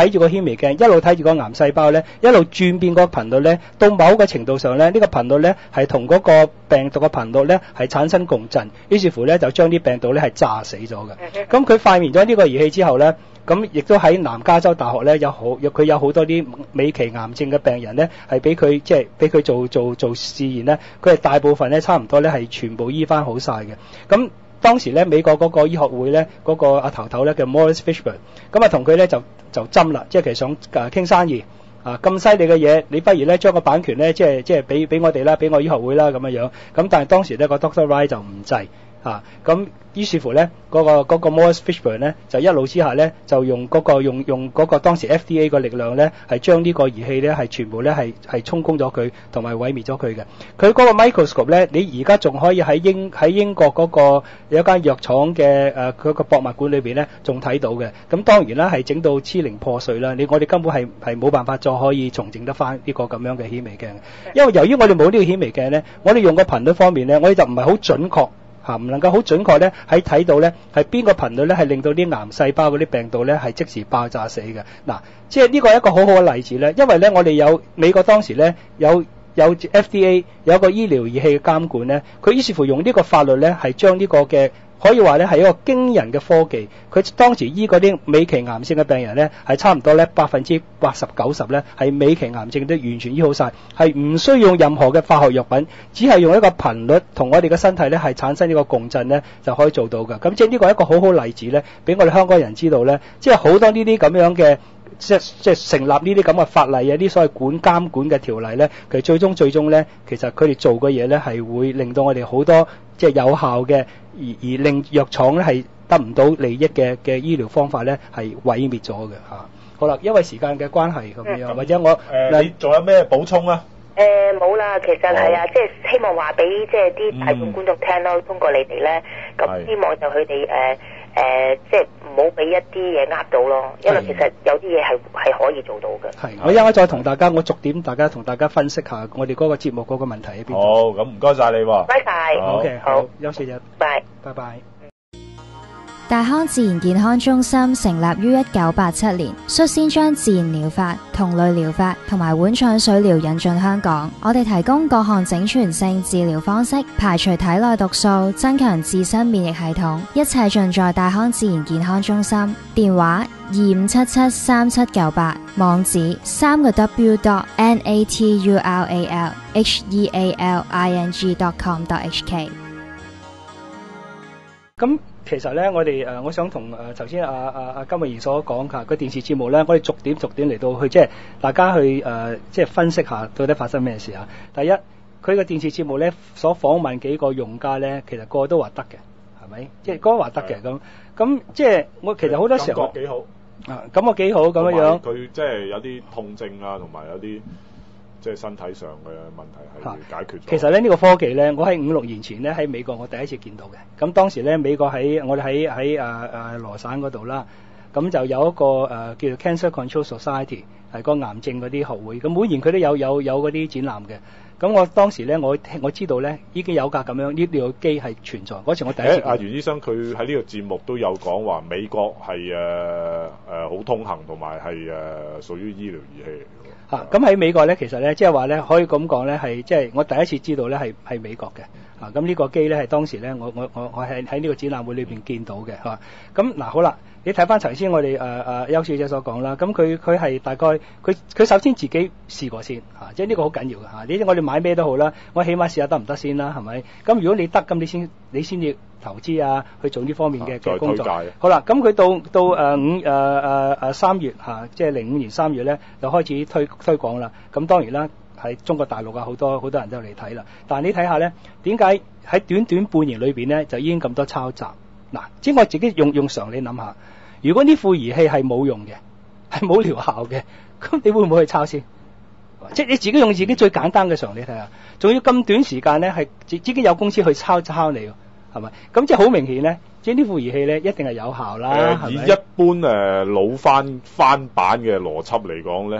顯微鏡一路睇住個癌細胞咧，一路轉變個頻率咧，到某個程度上咧，呢、這個頻率咧係同嗰個病毒嘅頻率咧係產生共振，於是乎咧就將啲病毒咧係炸死咗嘅。咁佢發明咗呢個儀器之後咧，咁亦都喺南加州大學咧有好，佢有好多啲尾期癌症嘅病人咧係俾佢即係俾佢做做做試驗咧，佢係大部分咧差唔多咧係全部醫翻好晒嘅。咁當時咧美國嗰個醫學會咧嗰、那個阿頭頭咧叫 Morris Fishburne， 咁啊同佢咧就就針啦，即係其實想誒傾生意啊，咁犀利嘅嘢，你不如咧將個版權咧即係即係俾俾我哋啦，俾我醫學會啦咁樣樣。咁但係當時咧個 Doctor Wright 就唔制啊，咁於是乎咧嗰、那個嗰、那個 Morris Fishburne 咧就一路之下咧就用嗰、那個用用嗰個當時 F D A 個力量咧係將呢個儀器咧係全部咧係係充公咗佢，同埋毀滅咗佢嘅。佢嗰個 microscope 咧，你而家仲可以喺英喺英國嗰個有一間藥廠嘅誒佢個博物館裏邊咧仲睇到嘅。咁當然啦係整到支零破碎啦，你我哋根本係係冇辦法再可以重整得翻呢個咁樣嘅顯微鏡，因為由於我哋冇呢個顯微鏡咧，我哋用個頻率方面咧，我哋就唔係好準確。嚇唔能夠好準確咧，喺睇到咧係邊個頻率咧係令到啲癌細胞嗰啲病毒咧係即時爆炸死嘅。嗱，即係呢個係一個好好嘅例子咧，因為咧我哋有美國當時咧有有 F D A 有一個醫療儀器嘅監管咧，佢於是乎用呢個法律咧係將呢個嘅可以話咧係一個驚人嘅科技。佢當時醫嗰啲尾期癌症嘅病人咧係差唔多咧百分之八十九十咧係尾期癌症都完全醫好晒，係唔需要用任何嘅化學藥品，只係用一個頻率同我哋嘅身體咧係產生呢個共振咧就可以做到嘅。咁即係呢個係一個好好例子咧，俾我哋香港人知道咧，即係好多呢啲咁樣嘅即係即係成立呢啲咁嘅法例啊，啲所謂管監管嘅條例咧，其實最終最終咧，其實佢哋做嘅嘢咧係會令到我哋好多即係有效嘅。而而令藥廠咧係得唔到利益嘅嘅醫療方法咧係毀滅咗嘅嚇。好啦，因為時間嘅關係咁樣，嗯、或者我誒、 呃、你仲有咩補充啊？ 誒冇啦，其實係啊，即係希望話俾即係啲大眾觀眾聽咯，通過你哋咧，咁希望就佢哋誒誒即係唔好俾一啲嘢呃到咯，因為其實有啲嘢係係可以做到嘅。係， 我一陣再同大家，我逐點大家同大家分析下我哋嗰個節目嗰個問題喺邊度。 好，咁唔該晒你喎。 唔該晒。 好嘅，好，休息日。 拜拜拜。 大康自然健康中心成立於一九八七年，率先將自然療法、同類療法同埋碗腸水療引進香港。我哋提供各項整全性治療方式，排除體內毒素，增強自身免疫系統，一切盡在大康自然健康中心。電話二五七七三七九八，網址三個 W dot N A T U R A L H E A L I N G dot com dot H K。 咁其實咧，我哋誒、呃，我想同誒頭先阿阿阿金慧儀所講嘅個電視節目咧，我哋逐點逐點嚟到去，即係大家去誒、呃，即係分析下到底發生咩事啊！第一，佢個電視節目咧所訪問幾個用家咧，其實個個都話得嘅，係咪？即係個個話得嘅咁，咁即係我其實好多時候感覺幾好啊，感覺幾好咁樣樣。 佢即係有啲痛症啊，同埋有啲。即係身體上嘅問題係解決咗。 其實咧呢、呢個科技咧，我喺五六年前咧喺美國我第一次見到嘅。咁當時咧美國喺我哋喺喺誒誒羅省嗰度啦，咁就有一個誒、呃、叫做 Cancer Control Society 係個癌症嗰啲學會。咁每年佢都有有有嗰啲展覽嘅。咁我當時咧我我知道咧已經有架咁樣呢呢個機係存在。嗰時我第一次。 阿袁醫生佢喺呢個節目都有講話美國係誒誒好通行同埋係誒屬於醫療儀器。 啊，咁喺美國咧，其實咧，即係話咧，可以咁講咧，係即係我第一次知道咧，係係美國嘅。啊，咁呢個機咧係當時咧，我我我我係喺呢個展覽會裏邊見到嘅，嚇。咁嗱，好啦，你睇翻頭先我哋誒誒邱小姐所講啦，咁佢佢係大概佢佢首先自己試過先，嚇，即係呢個好緊要嘅嚇。呢啲我哋買咩都好啦，我起碼試下得唔得先啦，係咪？咁如果你得，咁你先你先要投資啊，去做呢方面嘅嘅工作。好啦，咁佢到到誒五誒誒誒三月嚇，即係零五年三月咧，就開始推推廣啦。咁當然啦。喺中國大陸啊，好多好多人都嚟睇啦。但係你睇下咧，點解喺短短半年裏邊咧就已經咁多抄襲？嗱，即係我自己用用常理諗下，如果呢副儀器係冇用嘅，係冇療效嘅，咁你會唔會去抄先？即係你自己用自己最簡單嘅常理睇下，仲要咁短時間咧，係自己有公司去抄抄你，係咪？咁即係好明顯咧，即係呢副儀器咧一定係有效啦。 呃、以一般誒、呃、老翻翻版嘅邏輯嚟講咧。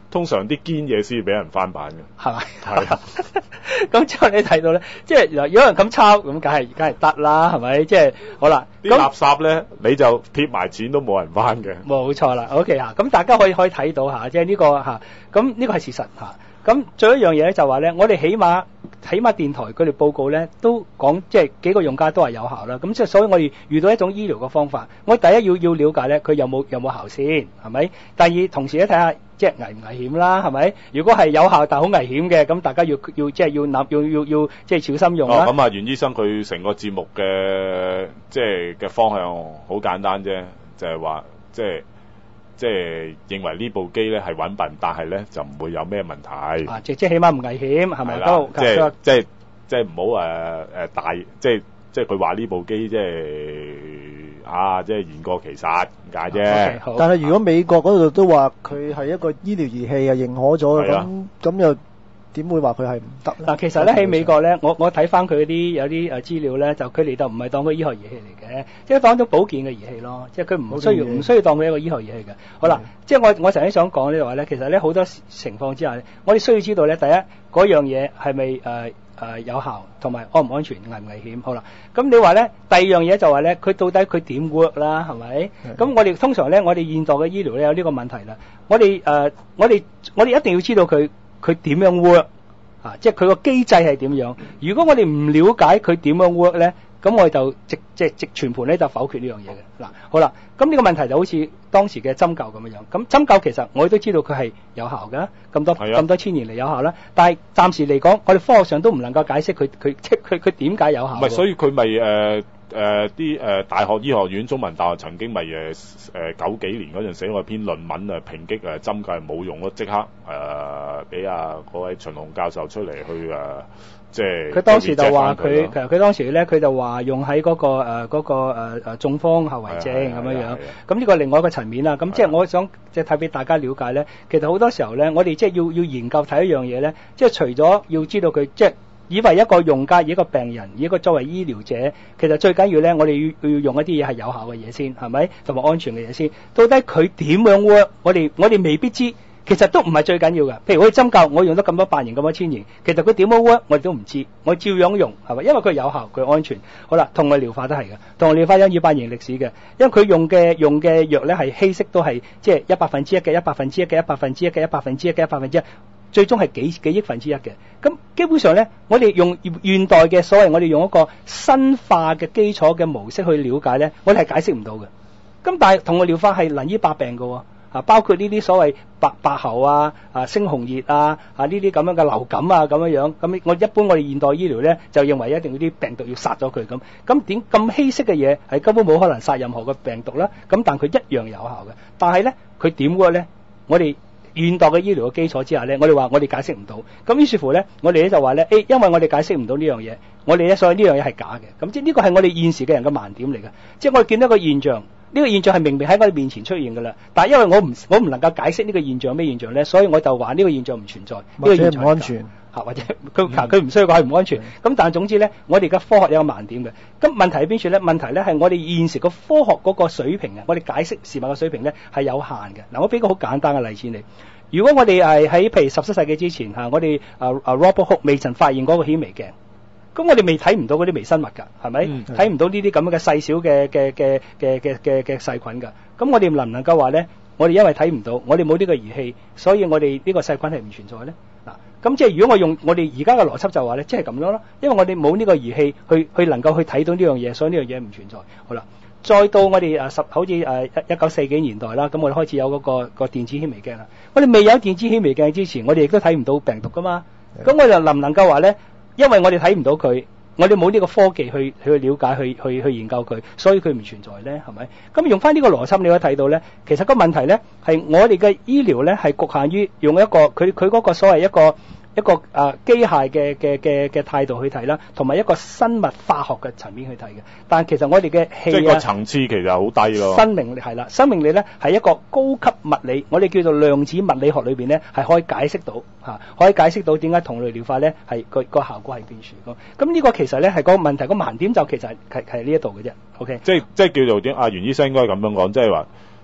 通常啲堅嘢先俾人翻版嘅， 係咪？ 係啊。 咁之後你睇到咧，即係有有人咁抄，咁梗係梗係得啦，係咪？即係好啦， 啲垃圾咧你就貼埋錢都冇人翻嘅。 冇錯啦 ，OK 嚇，咁大家可以可以睇到嚇，即係呢個嚇，咁呢個係事實嚇。咁最後一樣嘢咧就話咧，我哋起碼起碼電台佢哋報告咧都講，即係幾個用家都係有效啦。咁即係所以我哋遇到一種醫療嘅方法，我第一要要了解咧佢有冇有冇效先，係咪？第二同時咧睇下即係危唔危險啦，係咪？如果係有效但係好危險嘅，咁大家要要即係要諗要要要即係小心用啦。 哦，咁啊，袁醫生佢成個節目嘅即係嘅方向好簡單啫，就係話即係。即係認為呢部機咧係穩笨，但係咧就唔會有咩問題。 啊，即即起碼唔危險，係咪？ 啦，即係即係即係唔好誒誒大，即係即係佢話呢部機即係啊，即係言過其實咁解啫。 啊 okay， 但係如果美國嗰度都話佢係一個醫療儀器啊，認可咗嘅，咁咁又點會話佢係唔得咧？ 嗱，其實咧喺美國咧，我我睇翻佢啲有啲誒資料咧，就佢哋就唔係當佢醫學儀器嚟嘅，即係當咗保健嘅儀器咯，即係佢唔需要唔需要當佢一個醫學儀器嘅。好啦，即係我我曾經想講呢度話咧，其實咧好多情況之下咧，我哋需要知道咧，第一嗰樣嘢係咪誒誒有效，同埋安唔安全、危唔危險。好啦，咁你話咧第二樣嘢就話咧，佢到底佢點 work 啦，係咪？咁我哋通常咧，我哋現代嘅醫療咧有呢個問題啦，我哋誒、呃、我哋我哋一定要知道佢。佢點樣 work 啊？即係佢個機制係點樣？如果我哋唔了解佢點樣 work 咧，咁我哋就直即係直全盤咧就否決呢樣嘢嘅。嗱，好啦，咁呢個問題就好似當時嘅針灸咁樣樣。咁針灸其實我哋都知道佢係有效嘅，咁多咁多千年嚟有效啦。但係暫時嚟講，我哋科學上都唔能夠解釋佢佢即係佢佢點解有效。 唔係，所以佢咪誒。誒啲誒大學醫學院中文大學曾經咪誒誒九幾年嗰陣寫過篇論文啊，抨擊誒針灸係冇用咯，即刻誒俾啊嗰位秦虹教授出嚟去誒、呃、即係佢當時就話佢其實佢當時咧佢就話用喺嗰、嗰個誒嗰、呃嗰個誒誒中風後遺症咁樣樣，咁呢個另外一個層面啦。咁即係我想即係睇俾大家了解咧，其實好多時候咧，我哋即係要要研究睇一樣嘢咧，即係除咗要知道佢即係。以為一個用家，以一個病人，以一個作為醫療者，其實最緊要咧，我哋要要用一啲嘢係有效嘅嘢先，係咪？同埋安全嘅嘢先。到底佢點樣 work？我哋我哋未必知，其實都唔係最緊要嘅。譬如我哋針灸，我用咗咁多百年咁多千年，其實佢點樣 work，我哋都唔知。我照樣用，係咪？因為佢有效，佢安全。好啦，同我療法都係嘅，同我療法有二百年歷史嘅，因為佢用嘅用嘅藥咧係稀釋都係即係一百分之一嘅、一百分之一嘅、一百分之一嘅、一百分之一嘅、一百分之一。最終係幾幾億分之一嘅，咁基本上咧，我哋用現代嘅所謂我哋用一個新化嘅基礎嘅模式去了解咧，我哋係解釋唔到嘅。咁但係同我療法係能醫百病嘅喎，啊包括呢啲所謂白白喉啊、啊猩紅熱啊、啊呢啲咁樣嘅流感啊咁樣樣，咁我一般我哋現代醫療咧就認為一定要啲病毒要殺咗佢咁，咁點咁稀釋嘅嘢係根本冇可能殺任何嘅病毒啦，咁但佢一樣有效嘅。但係咧佢點 work 咧？我哋現代嘅醫療嘅基礎之下咧，我哋話我哋解釋唔到，咁於是乎咧，我哋咧就話咧，誒，因為我哋解釋唔到呢樣嘢，我哋咧所以呢樣嘢係假嘅，咁即係呢個係我哋現時嘅人嘅盲點嚟嘅，即係我哋見到一個現象，呢個現象係明明喺我哋面前出現㗎啦，但係因為我唔我唔能夠解釋呢個現象咩現象咧，所以我就話呢個現象唔存在，呢個現象唔安全嚇，或者佢佢唔需要講係唔安全，咁但係總之咧，我哋而家科學有個盲點嘅，咁問題喺邊處咧？問題咧係我哋現時個科學嗰個水平啊，我哋解釋事物嘅水平咧係有限嘅。嗱，我俾個好簡單嘅例子你。如果我哋係喺譬如十七世紀之前嚇，我哋啊啊 Robert Hooke 未曾發現嗰個顯微鏡，咁我哋未睇唔到嗰啲微生物㗎，係咪？睇唔、嗯、到呢啲咁嘅細小嘅嘅嘅嘅嘅嘅嘅細菌㗎。咁我哋能唔能夠話咧？我哋因為睇唔到，我哋冇呢個儀器，所以我哋呢個細菌係唔存在咧。嗱，咁即係如果我用我哋而家嘅邏輯就話咧，即係咁樣咯。因為我哋冇呢個儀器去去能夠去睇到呢樣嘢，所以呢樣嘢唔存在。好啦。再到我哋誒十好似誒一一九四幾年代啦，咁我哋開始有嗰、嗰個、嗰個電子顯微鏡啦。我哋未有電子顯微鏡之前，我哋亦都睇唔到病毒噶嘛。咁我哋能唔能夠話咧？因為我哋睇唔到佢，我哋冇呢個科技去去了解、去去去研究佢，所以佢唔存在咧，係咪？咁用翻呢個邏輯，你可以睇到咧，其實個問題咧係我哋嘅醫療咧係局限於用一個佢佢嗰個所謂一個。一個誒機械嘅嘅嘅嘅態度去睇啦，同埋一個生物化學嘅層面去睇嘅。但係其實我哋嘅氣啊， 即係個層次其實好低咯。 生命力係啦，生命力咧係一個高級物理，我哋叫做量子物理學裏邊咧係可以解釋到嚇、啊，可以解釋到點解同類療法咧係個個效果係邊處咁。咁呢個其實咧係個問題，個盲點就其實係係呢一度嘅啫。OK， 即係即係叫做點？阿袁醫生應該咁樣講，即係話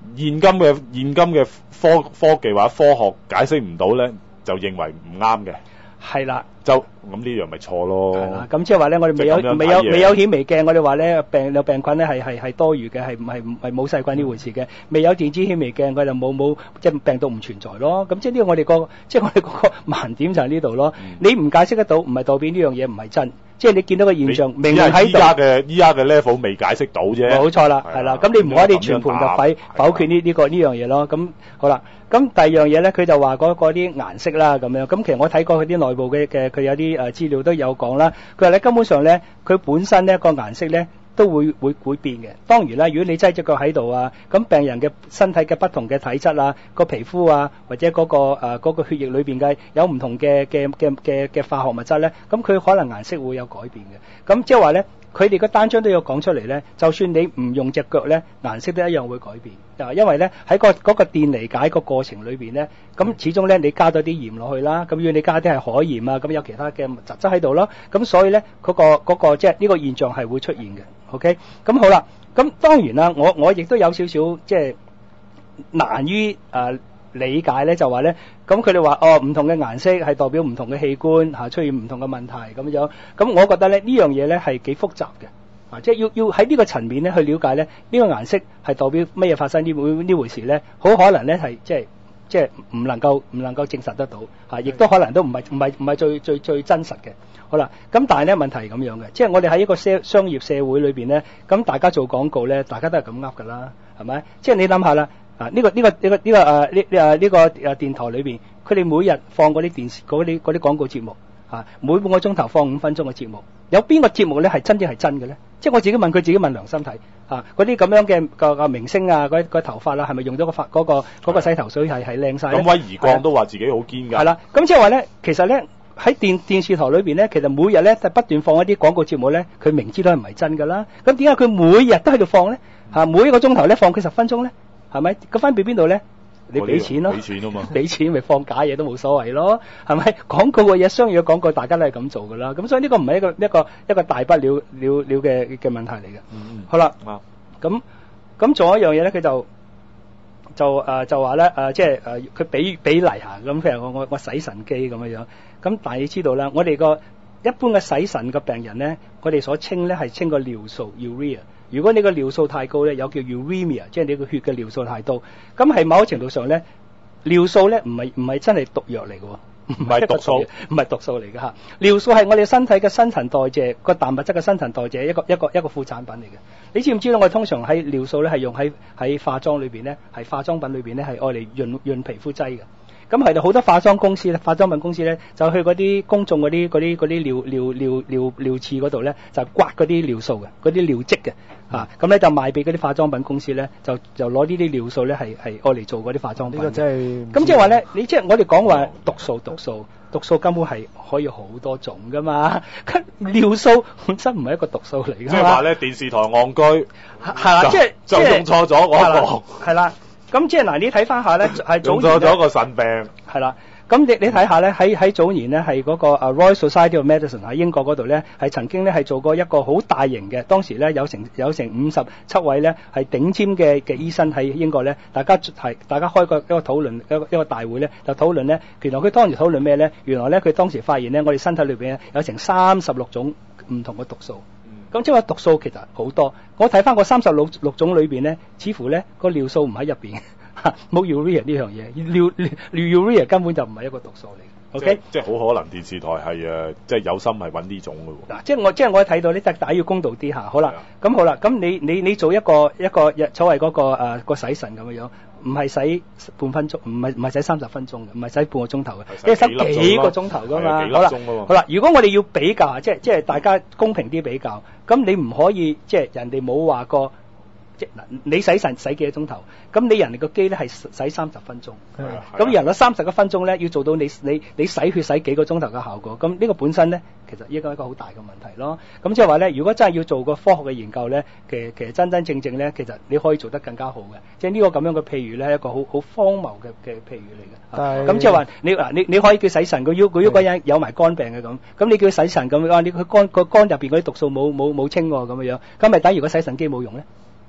現今嘅現今嘅科科技或者科學解釋唔到咧，就認為唔啱嘅。 係啦。 就咁呢樣咪錯咯。 係啦，咁即係話咧，我哋未有未有未有顯微鏡，我哋話咧病有病菌咧係係係多餘嘅，係唔係唔係冇細菌呢回事嘅。未有電子顯微鏡，佢就冇冇即係病毒唔存在咯。咁即係呢個我哋個即係我哋嗰個盲點就喺呢度咯。 嗯、 你唔解釋得到，唔係代表呢樣嘢唔係真。即係你見到個現象，明明喺度。 依家嘅依家嘅 level 未解釋到啫。 冇錯啦，係啦。咁你唔可以全盤就否否決呢呢個呢樣嘢咯。咁好啦。咁第二樣嘢咧，佢就話嗰嗰啲顏色啦咁樣。咁其實我睇過佢啲內部嘅嘅，佢有啲誒資料都有講啦。佢話咧根本上咧，佢本身咧個顏色咧都會會會變嘅。當然啦，如果你擠隻腳喺度啊，咁病人嘅身體嘅不同嘅體質啊，個皮膚啊，或者嗰個誒嗰個血液裏邊嘅有唔同嘅嘅嘅嘅嘅化學物質咧，咁佢可能顏色會有改變嘅。咁即係話咧。佢哋個單張都有講出嚟咧，就算你唔用隻腳咧，顏色都一樣會改變。啊，因為咧喺個嗰個電離解個過程裏邊咧，咁始終咧你加咗啲鹽落去啦，咁如果你加啲係海鹽啊，咁有其他嘅雜質喺度咯，咁所以咧嗰個嗰個即係呢個現象係會出現嘅。OK，咁好啦，咁當然啦，我我亦都有少少即係難於誒理解咧，就話咧，咁佢哋話哦，唔同嘅顏色係代表唔同嘅器官嚇出現唔同嘅問題咁樣，咁我覺得咧呢樣嘢咧係幾複雜嘅，啊，即係要要喺呢個層面咧去了解咧呢個顏色係代表乜嘢發生呢回呢回事咧，好可能咧係即係即係唔能夠唔能夠證實得到嚇，亦都可能都唔係唔係唔係最最最真實嘅。好啦，咁但係咧問題係咁樣嘅，即係我哋喺一個商商業社會裏邊咧，咁大家做廣告咧，大家都係咁噏㗎啦，係咪？即係你諗下啦。啊！呢、這個呢、這個呢、這個呢、這個誒呢誒呢個誒電台裏邊，佢哋每日放嗰啲電視嗰啲嗰啲廣告節目，嚇、啊、每半個鐘頭放五分鐘嘅節目，有邊個節目咧係真正係真嘅咧？即係我自己問佢自己問良心睇，嚇嗰啲咁樣嘅個個明星啊，嗰嗰頭髮啦，係咪用咗個髮嗰個嗰個洗頭水係係靚曬？ 咁威而鋼都話自己好堅㗎。係啦， 咁即係話咧，其實咧喺電電視台裏邊咧，其實每日咧就不斷放一啲廣告節目咧，佢明知都係唔係真㗎啦。咁點解佢每日都喺度放咧？嚇、啊、每一個鐘頭咧放佢十分鐘咧？係咪？個分別邊度咧？你俾錢咯，俾錢啊嘛，俾錢咪放假嘢都冇所謂咯，係咪？廣告嘅嘢，商業嘅廣告，大家都係咁做噶啦。咁所以呢個唔係一個一個一個大不了了了嘅嘅問題嚟嘅。嗯，好啦，咁咁仲有一樣嘢咧，佢就就誒、呃、就話咧誒，即係誒佢比比例下咁，譬如我我我洗腎機咁樣樣。咁但係你知道啦，我哋個一般嘅洗腎嘅病人咧，我哋所稱咧係稱個尿素 urea。如果你個尿素太高咧，有叫 uremia， 即係你個血嘅尿素太高，咁係某程度上咧，尿素咧唔係唔係真係毒藥嚟嘅，唔係毒素，唔係毒素嚟嘅嚇。尿素係我哋身體嘅新陳代謝個蛋白質嘅新陳代謝一個一個一個副產品嚟嘅。你知唔知道我哋通常喺尿素咧係用喺喺化妝裏邊咧，係化妝品裏邊咧係愛嚟潤潤皮膚劑嘅。咁係好多化妝公司咧，化妝品公司咧就去嗰啲公眾嗰啲嗰啲嗰啲尿尿尿尿尿廁嗰度咧，就刮嗰啲尿素嘅，嗰啲尿漬嘅，嚇咁咧就賣俾嗰啲化妝品公司咧，就就攞呢啲尿素咧係係愛嚟做嗰啲化妝品。呢個真係咁即係話咧，你即係我哋講話毒素毒素毒素根本係可以好多種噶嘛，尿素本身唔係一個毒素嚟㗎嘛。即係話咧，電視台戇居係啦，即係就用錯咗嗰個係啦。咁即係嗱，你睇翻下咧，係早年咗個腎病係啦。咁你你睇下咧，喺喺早年咧，係嗰個 Royal Society of Medicine 喺英國嗰度咧，係曾經咧係做過一個好大型嘅，當時咧有成有成五十七位咧係頂尖嘅嘅醫生喺英國咧，大家係大家開個一個討論一個一個大會咧，就討論咧，原來佢當時討論咩咧？原來咧佢當時發現咧，我哋身體裏邊咧有成三十六種唔同嘅毒素。咁即係話毒素其實好多，我睇翻個三十六六種裏邊咧，似乎咧個尿素唔喺入邊，冇 urea 呢樣嘢，尿尿 urea 根本就唔係一個毒素嚟嘅。OK， 即係好可能電視台係誒，即係有心係揾呢種嘅喎。嗱， 即係我即係我睇到呢，但係要公道啲嚇。好啦，咁好啦，咁你你你做一個一個所謂嗰個誒個洗腎咁樣樣，唔係洗半分鐘，唔係唔係洗三十分鐘嘅，唔係洗半個鐘頭嘅，即係洗幾個鐘頭㗎嘛。好啦，好啦，如果我哋要比較，即係即係大家公平啲比較，咁你唔可以即係人哋冇話過。即嗱，你洗腎洗幾個鐘頭？咁你人哋個機咧係洗三十分鐘，咁人嘅三十個分鐘咧要做到你你你洗血洗幾個鐘頭嘅效果，咁呢個本身咧其實應該一個好大嘅問題咯。咁即係話咧，如果真係要做個科學嘅研究咧，其實其實真真正正咧，其實你可以做得更加好嘅。即係呢個咁樣嘅譬如咧，係一個好好荒謬嘅嘅譬如嚟嘅。咁即係話你嗱，你你可以叫洗腎，佢要佢要個人有埋肝病嘅咁，咁你叫佢洗腎咁，啊你佢肝個肝入邊嗰啲毒素冇冇冇清喎咁樣樣，咁咪等於個洗腎機冇用咧？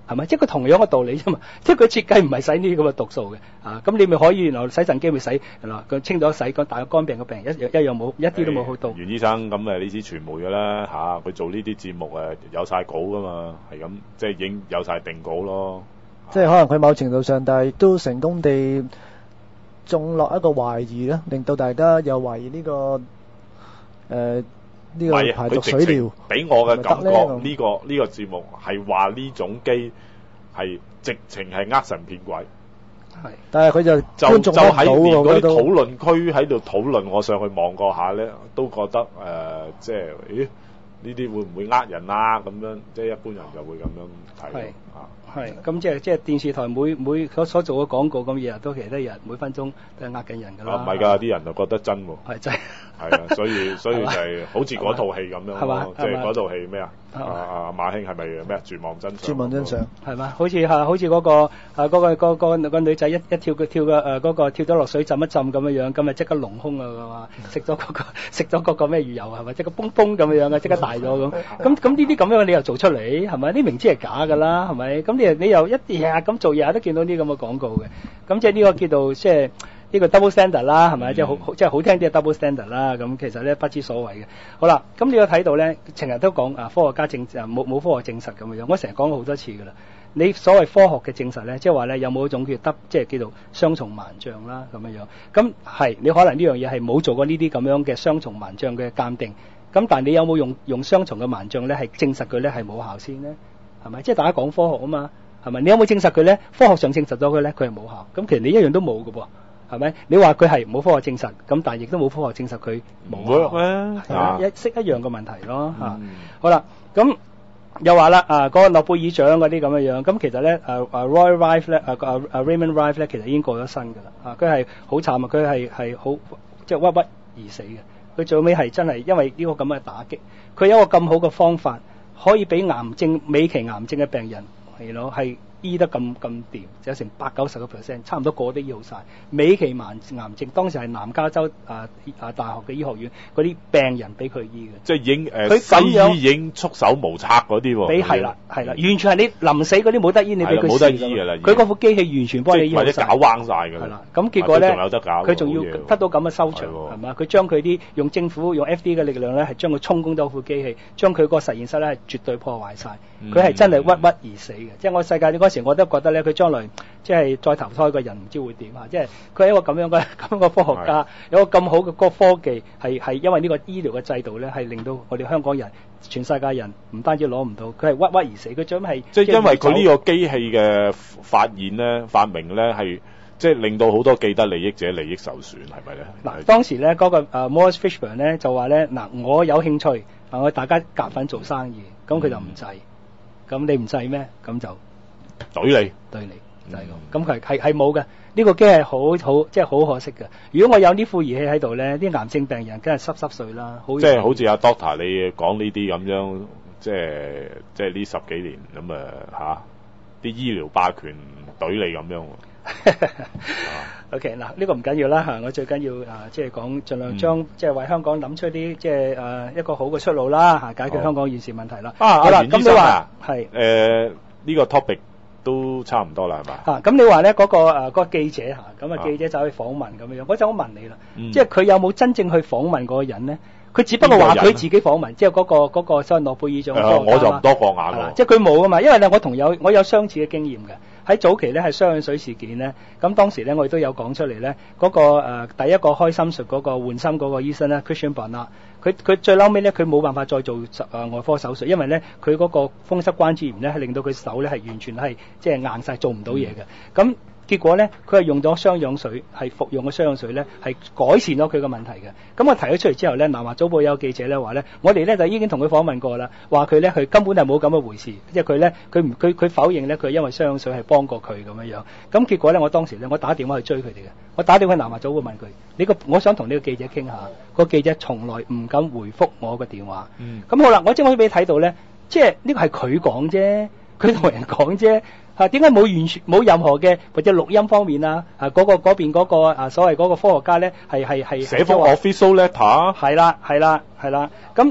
係咪？即係佢同樣嘅道理啫嘛。即係佢設計唔係使呢啲咁嘅毒素嘅啊，咁你咪可以原來洗腎機會洗，原來佢清咗洗個大肝病嘅病人一樣一樣冇一啲都冇好到。 袁醫生咁誒，呢啲傳媒嘅啦嚇，佢、啊、做呢啲節目誒有晒稿噶嘛，係咁即係已經有晒定稿咯。 即係可能佢某程度上，但係亦都成功地種落一個懷疑啦，令到大家又懷疑呢、這個誒呢、呃這個排毒水療。俾我嘅感覺，呢、這個呢、這個節目係話呢種機係直情係呃神騙鬼。係，但係佢就就就喺連嗰啲討論區喺度討論，我上去望過下咧，都覺得誒、呃，即係咦呢啲會唔會呃人啊？咁樣即係一般人就會咁樣睇啊。 係，咁即係即係電視台每每所所做嘅廣告咁，日日都其實都日每分鐘都係呃緊人㗎啦。 唔係㗎，啲人就覺得真喎。 係真。 係啊，所以所以就係好似嗰套戲咁樣咯，即係嗰套戲咩啊？啊啊馬兄係咪咩啊？絕望真相。絕望真相係嘛？好似係好似嗰個啊嗰個嗰個嗰個女仔一一跳佢跳嘅誒嗰個跳咗落水浸一浸咁樣樣，咁咪即刻隆胸啊係嘛？食咗嗰個食咗嗰個咩魚油係咪？即刻崩崩咁樣樣嘅，即刻大咗咁。咁咁呢啲咁樣你又做出嚟係咪？啲明知係假㗎啦係咪？咁你你又一日日咁做，日日都見到啲咁嘅廣告嘅。咁即係呢個叫做即係。呢個 double standard 啦，係咪？嗯、即係好，即係好聽啲嘅 double standard 啦。咁其實咧不知所謂嘅。好啦，咁你要睇到咧，成日都講啊，科學家證啊冇冇科學證實咁樣。我成日講過好多次㗎啦。你所謂科學嘅證實咧，即係話咧有冇一種叫得，即係叫做雙重盲象啦咁樣樣。咁係你可能呢樣嘢係冇做過呢啲咁樣嘅雙重盲象嘅鑑定。咁但係你有冇用用雙重嘅盲象咧係證實佢咧係冇效先咧？係咪？即係大家講科學啊嘛，係咪？你有冇證實佢咧？科學上證實咗佢咧，佢係冇效。咁其實你一樣都冇㗎噃。係咪？你話佢係冇科學證實，咁但係亦都冇科學證實佢冇效咧，係啊，一式一樣嘅問題咯嚇。嗯、好啦，咁又話啦，啊嗰、那個諾貝爾獎嗰啲咁嘅樣，咁其實咧，誒誒 Roy Rife 咧，誒誒誒 Raymond Rife 咧，其實已經過咗身㗎啦。啊，佢係好慘啊，佢係係好即係鬱鬱而死嘅。佢最尾係真係因為呢個咁嘅打擊，佢有一個咁好嘅方法，可以俾癌症尾期癌症嘅病人係咯係。醫得咁咁掂，有成八九十個 percent， 差唔多個個都醫好晒。尾期癌癌症當時係南加州啊啊大學嘅醫學院嗰啲病人俾佢醫嘅，即係已經誒西醫已經束手無策嗰啲喎。俾係啦係啦，完全係你臨死嗰啲冇得醫，你俾佢冇得醫㗎啦。佢嗰副機器完全幫你醫好晒，或者搞彎晒㗎啦。係啦，咁結果咧，佢仲要得到咁嘅收場係嘛？佢將佢啲用政府用 F D A 嘅力量咧，係將佢充公咗副機器，將佢個實驗室咧係絕對破壞晒。佢係真係鬱鬱而死嘅，即係我世界嗰時我都覺得咧，佢將來即係再投胎個人唔知會點啊！即係佢係一個咁樣嘅咁嘅科學家，有個咁好嘅個科技，係係因為呢個醫療嘅制度咧，係令到我哋香港人、全世界人唔單止攞唔到，佢係鬱鬱而死。佢最尾係即係因為佢呢個機器嘅發現咧、發明咧，係即係令到好多既得利益者利益受損，係咪咧？嗱，當時咧嗰個誒 Morris Fishburne 咧就話咧，嗱，我有興趣，我大家夾份做生意，咁佢就唔制。咁你唔制咩？咁就懟你，對你就係咁。咁佢係係冇嘅。呢個機係好好，即係好可惜嘅。如果我有呢副儀器喺度咧，啲癌症病人梗係濕濕碎啦。即係好似阿 Doctor 你講呢啲咁樣，即係即係呢十幾年咁啊嚇，啲醫療霸權懟你咁樣。OK 嗱，呢個唔緊要啦嚇，我最緊要啊，即係講盡量將即係為香港諗出啲即係誒一個好嘅出路啦嚇，解決香港現時問題啦。啊，好啦，咁你話係誒呢個 topic 都差唔多啦，係嘛？嚇，咁你話咧嗰個誒嗰個記者嚇，咁啊記者走去訪問咁樣樣，嗰陣我問你啦，即係佢有冇真正去訪問嗰個人咧？佢只不過話佢自己訪問，即係嗰個嗰個所謂諾貝爾獎。我就唔多過眼啦。即係佢冇啊嘛，因為咧我同有我有相似嘅經驗嘅。喺早期咧係雙氧水事件咧，咁當時咧我亦都有講出嚟咧，嗰、那個、呃、第一個開心術嗰個換心嗰個醫生咧 Christian Barnard，佢佢最嬲尾咧佢冇辦法再做誒、呃、外科手術，因為咧佢嗰個風濕關節炎咧係令到佢手咧係完全係即係硬晒，做唔到嘢嘅，咁、嗯。結果咧，佢係用咗雙氧水，係服用嘅雙氧水咧，係改善咗佢嘅問題嘅。咁我提咗出嚟之後咧，南華早報有記者咧話咧，我哋咧就已經同佢訪問過啦，話佢咧佢根本係冇咁嘅回事，即係佢咧佢唔佢佢否認咧佢因為雙氧水係幫過佢咁樣樣。咁結果咧，我當時咧我打電話去追佢哋嘅，我打電話去南華早報問佢，呢個我想同呢個記者傾下，個記者從來唔敢回覆我個電話。嗯。咁好啦，我即係可以俾你睇到咧，即係呢個係佢講啫，佢同人講啫。嚇點解冇完全冇任何嘅或者錄音方面啊？啊嗰、嗰個嗰邊嗰、嗰個啊所謂嗰個科學家咧係係係寫封 official letter 係啦係啦係啦咁嗱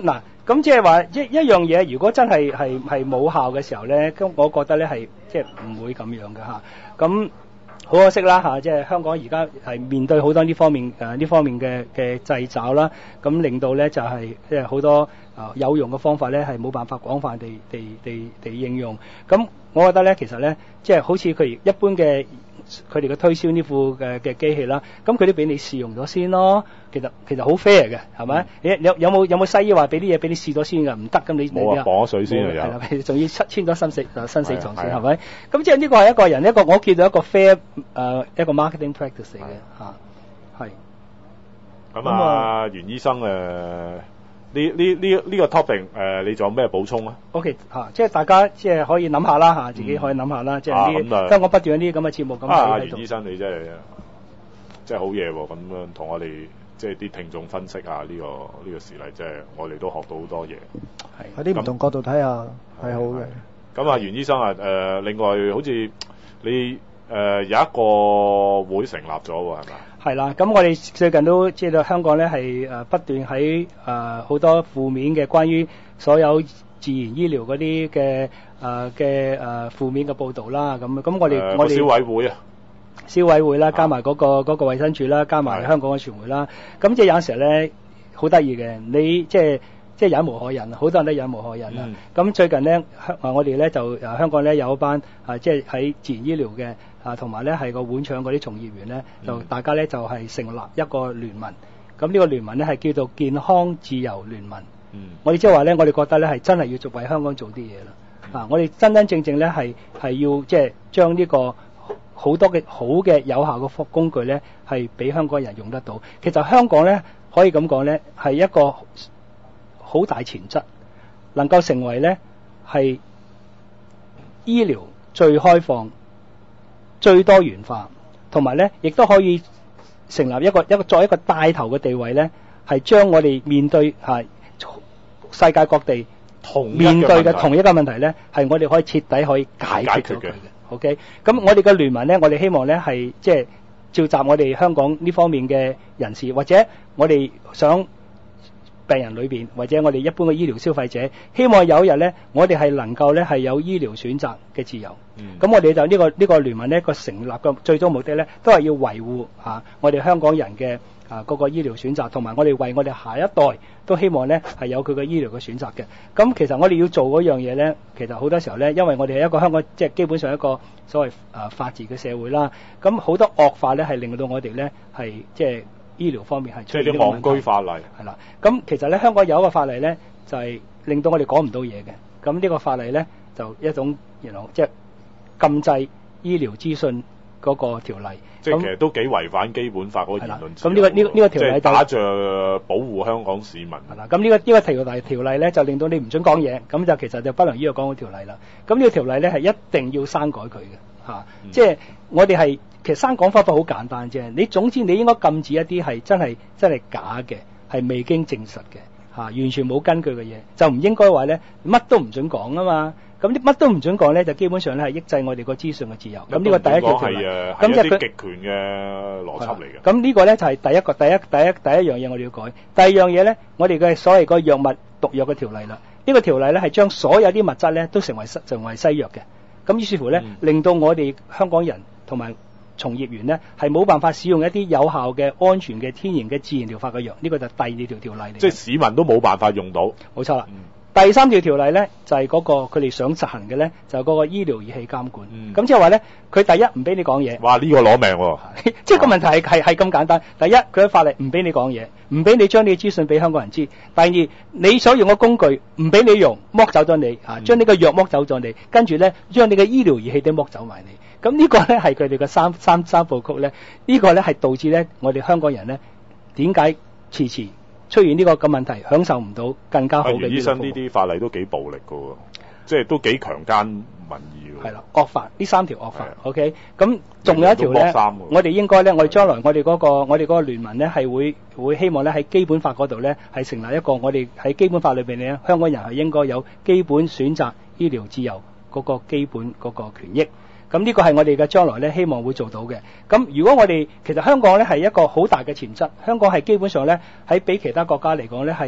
咁即係話一一樣嘢，如果真係係係冇效嘅時候咧，咁我覺得咧係即係唔會咁樣嘅嚇。咁好可惜啦嚇，即係香港而家係面對好多呢方面誒呢方面嘅嘅掣肘啦，咁令到咧就係即係好多啊有用嘅方法咧係冇辦法廣泛地地地地應用。咁我覺得咧其實咧即係好似佢一般嘅佢哋嘅推銷呢副嘅嘅機器啦，咁佢都俾你試用咗先咯。其實其實好 fair 嘅，係咪？你有有冇有冇西醫話俾啲嘢俾你試咗先㗎？唔得咁你冇啊，綁咗水先啊有。 係啦，仲要簽簽咗生死生死狀先係咪？咁即係呢個係一個人一個我見到一個 fair 誒、呃、一個 marketing practice 嚟嘅嚇，係。 咁啊，袁醫生誒。呃呢呢呢呢個 topic 誒、呃，你仲有咩補充啊 ？OK 嚇，即係大家即係可以諗下啦嚇，自己可以諗下啦，嗯、即係啲香港不斷有啲咁嘅節目咁啊，袁醫生你真係真係好嘢喎！咁樣同我哋即係啲聽眾分析下呢、呢個呢、呢個事例，即係我哋都學到好多嘢。 係喺啲唔同角度睇下係好嘅。 咁啊，袁醫生啊，誒、呃，另外好似你誒、呃、有一個會成立咗喎，係咪？ 係啦，咁我哋最近都知道香港咧係誒不斷喺誒好多負面嘅關於所有自然醫療嗰啲嘅誒嘅誒負面嘅報導啦，咁咁我哋、呃、我哋消委會啊， 消委會啦，加埋嗰、嗰個嗰、嗰個衛生署啦，加埋香港嘅傳媒啦，咁即係有陣時咧好得意嘅，你即係即係忍無可忍，好多人都忍無可忍啦。咁、嗯、最近咧香啊我哋咧就誒香港咧有一班啊即係喺自然醫療嘅。啊，同埋咧係個碗腸嗰啲從業員咧，就大家咧就係、是、成立一個聯盟。咁呢個聯盟咧係叫做健康自由聯盟。嗯，我哋即係話咧，我哋覺得咧係真係要做為香港做啲嘢啦。嗯、啊，我哋真真正正咧係係要即係將呢個好多嘅好嘅有效嘅工具咧係俾香港人用得到。其實香港咧可以咁講咧係一個好大潛質，能夠成為咧係醫療最開放。最多元化，同埋咧，亦都可以成立一個一個作為一個帶頭嘅地位咧，係將我哋面對係世界各地同面對嘅同一個問題咧，係我哋可以徹底可以解決咗佢嘅。OK，咁我哋嘅聯盟咧，我哋希望咧係即係召集我哋香港呢方面嘅人士，或者我哋想病人裏邊，或者我哋一般嘅醫療消費者，希望有一日咧，我哋係能夠咧係有醫療選擇嘅自由。咁、嗯、我哋就呢、這個呢、這個聯盟咧個成立嘅最終目的咧，都係要維護啊我哋香港人嘅啊嗰個醫療選擇，同埋我哋為我哋下一代都希望咧係有佢嘅醫療嘅選擇嘅。咁其實我哋要做嗰樣嘢咧，其實好多時候咧，因為我哋係一個香港即係基本上一個所謂啊法治嘅社會啦，咁好多惡法咧係令到我哋咧係即係醫療方面係即係啲戇居法例係啦。咁其實咧香港有一個法例咧就係、是、令到我哋講唔到嘢嘅。咁呢個法例咧就一種原來即係禁制醫療資訊嗰個條例， 即係其實都幾違反基本法嗰個言論自由。 咁呢個呢個呢個條例就打着保護香港市民。係啦，咁呢個呢個條例條例咧就令到你唔准講嘢，咁就其實就不能依個講嘅條例啦。咁呢個條例咧係一定要刪改佢嘅嚇，即係我哋係其實刪改方法好簡單啫。你總之你應該禁止一啲係真係真係假嘅，係未經證實嘅嚇，完全冇根據嘅嘢，就唔應該話咧乜都唔准講啊嘛。咁啲乜都唔准講咧，就基本上咧係抑制我哋個資訊嘅自由。咁呢個第一條條例， 咁即係佢極權嘅邏輯嚟嘅。 咁呢個咧就係第一個第一第一第一樣嘢我哋要改。第二樣嘢咧，我哋嘅所謂個藥物毒藥嘅條例啦。呢個條例咧係將所有啲物質咧都成為成為西藥嘅。咁於是乎咧，嗯、令到我哋香港人同埋從業員咧係冇辦法使用一啲有效嘅、安全嘅、天然嘅自然療法嘅藥。呢個就第二條條例嚟。 即係市民都冇辦法用到。 冇錯啦。嗯第三條條例咧就係、是、嗰個佢哋想實行嘅咧就係、是、嗰個醫療儀器監管。咁即係話咧，佢第一唔俾你講嘢。 哇！呢、這個攞命喎、啊！ 即係個問題係係係咁簡單。第一，佢嘅法例唔俾你講嘢，唔俾你將你嘅資訊俾香港人知。第二，你所用嘅工具唔俾你用，剝走咗你啊，將呢個藥剝走咗你，跟住咧將你嘅醫療儀器都剝走埋你。咁呢個咧係佢哋嘅三三三部曲咧。呢、這個咧係導致咧我哋香港人咧點解遲遲出現呢個咁問題，享受唔到更加好嘅醫療服務。 醫生呢啲法例都幾暴力㗎喎，即係都幾強姦民意喎。 係啦，惡法呢三條惡法 ，OK。咁仲有一條咧，我哋應該咧，我哋將來我哋嗰、嗰個我哋嗰個聯盟咧係會會希望咧喺基本法嗰度咧係成立一個我哋喺基本法裏邊咧香港人係應該有基本選擇醫療自由嗰個基本嗰個權益。咁呢個係我哋嘅將來咧，希望會做到嘅。咁如果我哋其實香港咧係一個好大嘅潛質，香港係基本上咧喺比其他國家嚟講咧係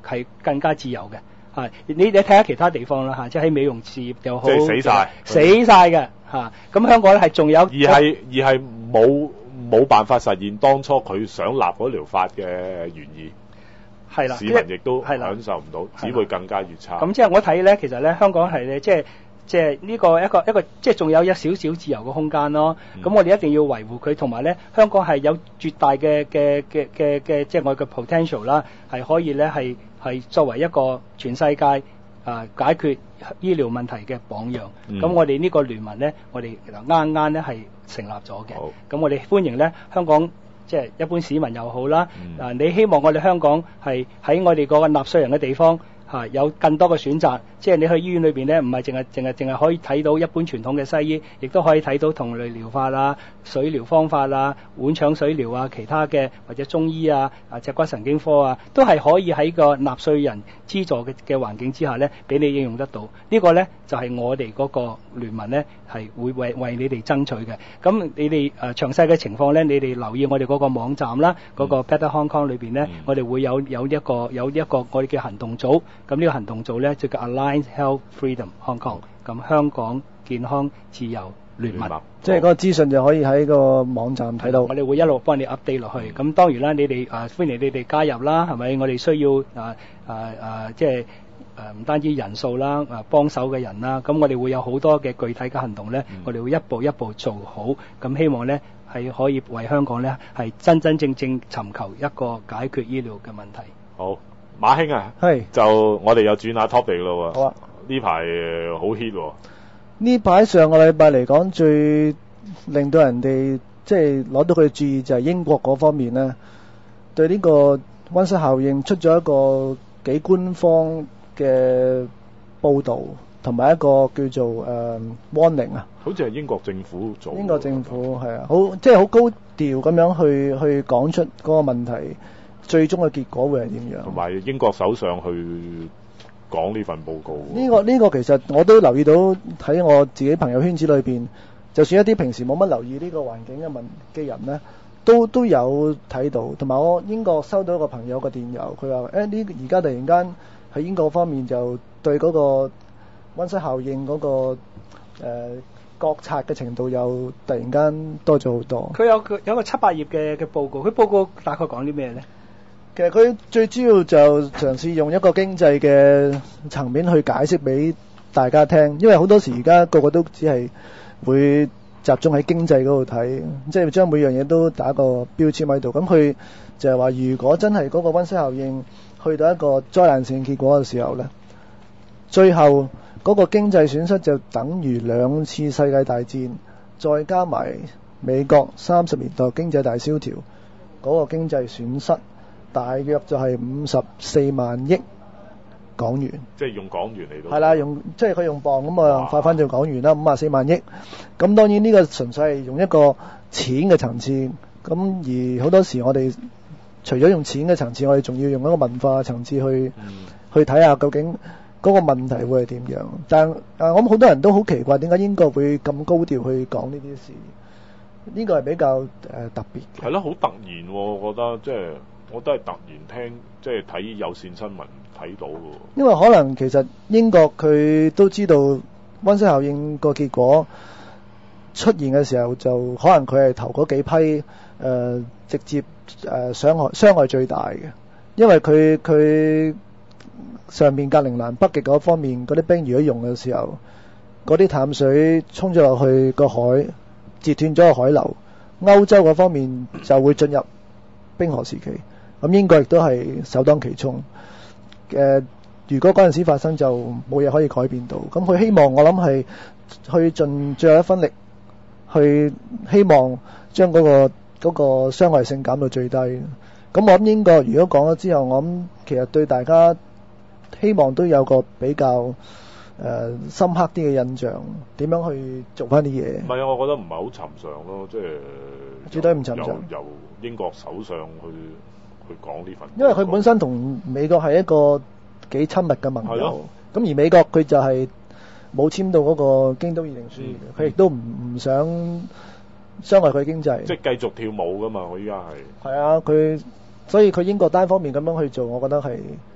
係更加自由嘅。啊！你你睇下其他地方啦嚇，即係喺美容事業又好， 即係死晒， 死晒嘅嚇。咁香港咧係仲有，而係而係冇冇辦法實現當初佢想立嗰療法嘅原意。 係啦， 市民亦都享受唔到，只會更加越差。 咁即係我睇咧，其實咧香港係咧，即係即係呢個一個一個，即係仲有一少少自由嘅空間咯。咁、嗯、我哋一定要維護佢，同埋咧香港係有絕大嘅嘅嘅嘅嘅，即係我嘅 potential 啦，係可以咧係係作為一個全世界啊解決醫療問題嘅榜樣。咁、嗯、我哋呢個聯盟咧，我哋啱啱咧係成立咗嘅。咁我哋歡迎咧香港。即係一般市民又好啦，嗯、啊！你希望我哋香港係喺我哋嗰個納稅人嘅地方嚇、啊、有更多嘅選擇，即係你去醫院裏邊咧，唔係淨係淨係淨係可以睇到一般傳統嘅西醫，亦都可以睇到同類療法啊、水療方法啊、碗腸水療啊、其他嘅或者中醫啊、啊脊骨神經科啊，都係可以喺個納稅人資助嘅嘅環境之下咧，俾你應用得到。這個、呢個咧就係、是、我哋嗰個聯盟咧係會為為你哋爭取嘅。咁你哋誒、呃、詳細嘅情況咧，你哋留意我哋嗰個網站啦，嗰、嗯、個 Better Hong Kong 裏邊咧，嗯、我哋會有有一個有一個我哋嘅行動組。咁呢個行動組咧就叫 Alliance Health Freedom Hong Kong，咁香港健康自由聯盟， 即係嗰個資訊就可以喺個網站睇到。 我哋會一路幫你 update 落去。咁、嗯、當然啦，你哋啊歡迎你哋加入啦，係咪？我哋需要啊啊啊，即係誒唔單止人數啦，啊幫手嘅人啦，咁我哋會有好多嘅具體嘅行動咧，嗯、我哋會一步一步做好。咁希望咧係可以為香港咧係真真正正尋求一個解決醫療嘅問題。 好。馬兄啊， 係就我哋又轉下 topic 咯喎。 好啊， 呢排好 hit 喎。呢排上個禮拜嚟講，最令到人哋即係攞到佢注意就係英國嗰方面咧，對呢個溫室效應出咗一個幾官方嘅報導，同埋一個叫做誒、呃、warning 啊。 好似係英國政府做。英國政府係啊，好即係好高調咁樣去去講出嗰個問題。最終嘅結果會係點樣？ 同埋英國首相去講呢份報告。 呢個呢個其實我都留意到，喺我自己朋友圈子裏邊，就算一啲平時冇乜留意呢個環境嘅問嘅人呢，都都有睇到。同埋我英國收到一個朋友嘅電郵，佢話：誒呢而家突然間喺英國方面就對嗰個溫室效應嗰個誒覺察嘅程度又突然間多咗好多。 佢有佢有個七八頁嘅嘅報告，佢報告大概講啲咩呢？ 其實佢最主要就嘗試用一個經濟嘅層面去解釋俾大家聽，因為好多時而家個個都只係會集中喺經濟嗰度睇，即係將每樣嘢都打個標籤喺度。咁佢就係話，如果真係嗰個溫室效應去到一個災難性結果嘅時候呢，最後嗰個經濟損失就等於兩次世界大戰，再加埋美國三十年代經濟大蕭條嗰個經濟損失。大約就係五十四萬億港元， 即係用港元嚟到。 係啦，用即係佢用磅咁啊，化翻做港元啦，五十四萬億。咁當然呢個純粹係用一個錢嘅層次，咁而好多時我哋除咗用錢嘅層次，我哋仲要用一個文化層次去、嗯、去睇下究竟嗰個問題會係點樣。但係啊，我諗好多人都好奇怪，點解英國會咁高調去講呢啲事？呢、這個係比較誒、呃、特別嘅。 係咯，好突然、哦，我覺得即係。我都係突然聽，即係睇有線新聞睇到嘅。 因為可能其實英國佢都知道溫室效應個結果出現嘅時候，就可能佢係頭嗰幾批誒、呃、直接誒、呃、傷害傷害最大嘅，因為佢佢上面格陵蘭北極嗰方面嗰啲冰如果融嘅時候，嗰啲淡水沖咗落去個海，截斷咗個海流，歐洲嗰方面就會進入冰河時期。咁英國亦都係首當其衝。誒、呃，如果嗰陣時發生就冇嘢可以改變到。咁佢希望我諗係去盡最後一分力，去希望將嗰、嗰個嗰、嗰個傷害性減到最低。咁我諗英國如果講咗之後，我諗其實對大家希望都有個比較誒、呃、深刻啲嘅印象，點樣去做翻啲嘢。 唔係啊，我覺得唔係好尋常咯，即係絕對唔尋常。 由，由英國首相去。去講呢份， 因為佢本身同美國係一個幾親密嘅盟友，咁而美國佢就係冇簽到嗰個京都議定書嘅，佢亦都唔唔想傷害佢經濟， 即係繼續跳舞噶嘛，佢依家係。 係啊，佢所以佢英國單方面咁樣去做，我覺得係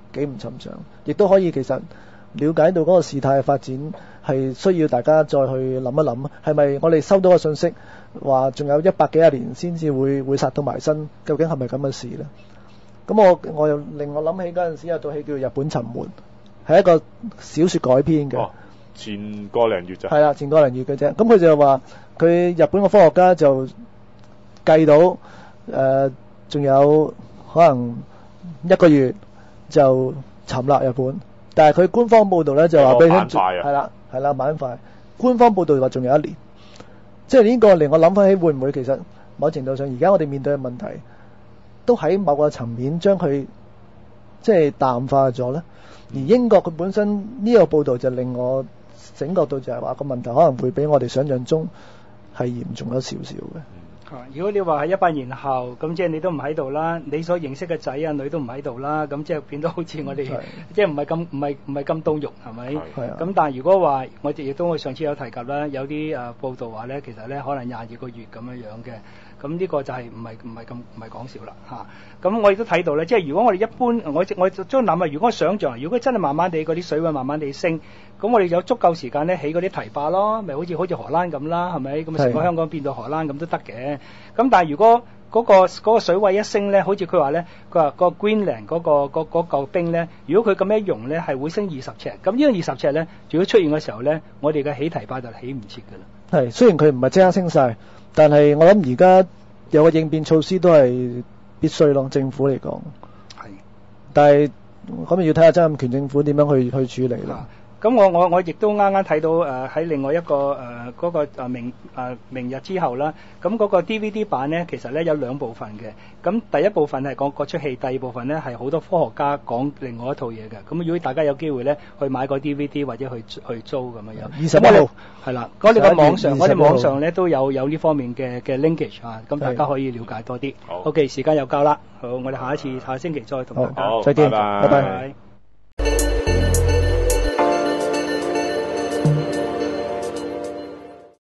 幾唔尋常，亦都可以其實了解到嗰個事態嘅發展係需要大家再去諗一諗，係咪我哋收到嘅信息話仲有一百幾廿年先至會會殺到埋身，究竟係咪咁嘅事呢？咁我我又令我諗起嗰陣時有套戲叫做《日本沉沒》，係一個小説改編嘅。哦， 前個零月咋？ 係啦，前個零月嘅啫。咁佢就話佢日本嘅科學家就計到誒，仲、呃、有可能一個月就沉啦日本。但係佢官方報導咧就話俾你聽，係啦係啦晚快。官方報導話仲有一年，即係呢個令我諗翻起會唔會其實某程度上而家我哋面對嘅問題，都喺某個層面將佢即係淡化咗咧。而英國佢本身呢個報導就令我醒覺到就係話個問題可能會比我哋想象中係嚴重咗少少嘅。 如果你話係一百年後，咁即係你都唔喺度啦，你所認識嘅仔啊女都唔喺度啦，咁即係變到好似我哋即係唔係咁唔係唔係咁凍肉係咪？咁但係如果話我哋亦都我上次有提及啦，有啲誒報道話咧，其實咧可能廿二個月咁樣樣嘅。咁呢個就係唔係唔係咁唔係講笑啦嚇。咁我亦都睇到咧，即係如果我哋一般，我我將諗啊，如果想像，如果真係慢慢地嗰啲水位慢慢地升，咁我哋有足夠時間咧起嗰啲堤壩咯，咪好似好似荷蘭咁啦，係咪？咁成個香港變到荷蘭咁都得嘅。咁但係如果嗰個嗰個水位一升咧，好似佢話咧，佢話個 Greenland 嗰個嗰嗰嚿冰咧，如果佢咁樣溶咧，係會升二十尺。咁呢個二十尺咧，如果出現嘅時候咧，我哋嘅起堤壩就起唔切㗎啦。 係，雖然佢唔係即刻升晒。但係我諗而家有個應變措施都係必須咯，政府嚟講。係。但係咁要睇下曾蔭權政府點樣去去處理啦。 咁我我我亦都啱啱睇到誒喺、呃、另外一個誒嗰、呃那個誒明誒、呃、明日之後啦，咁嗰個 D V D 版咧其實咧有兩部分嘅，咁第一部分係講嗰出戲，第二部分咧係好多科學家講另外一套嘢嘅。咁如果大家有機會咧去買個 D V D 或者去去租咁樣樣，二十一號係啦，我哋個網上我哋網上咧都有有呢方面嘅嘅 linkage 啊，咁大家可以了解多啲。好，OK，時間又夠啦，好，我哋下一次下星期再同大家， 再見，拜拜。 拜拜。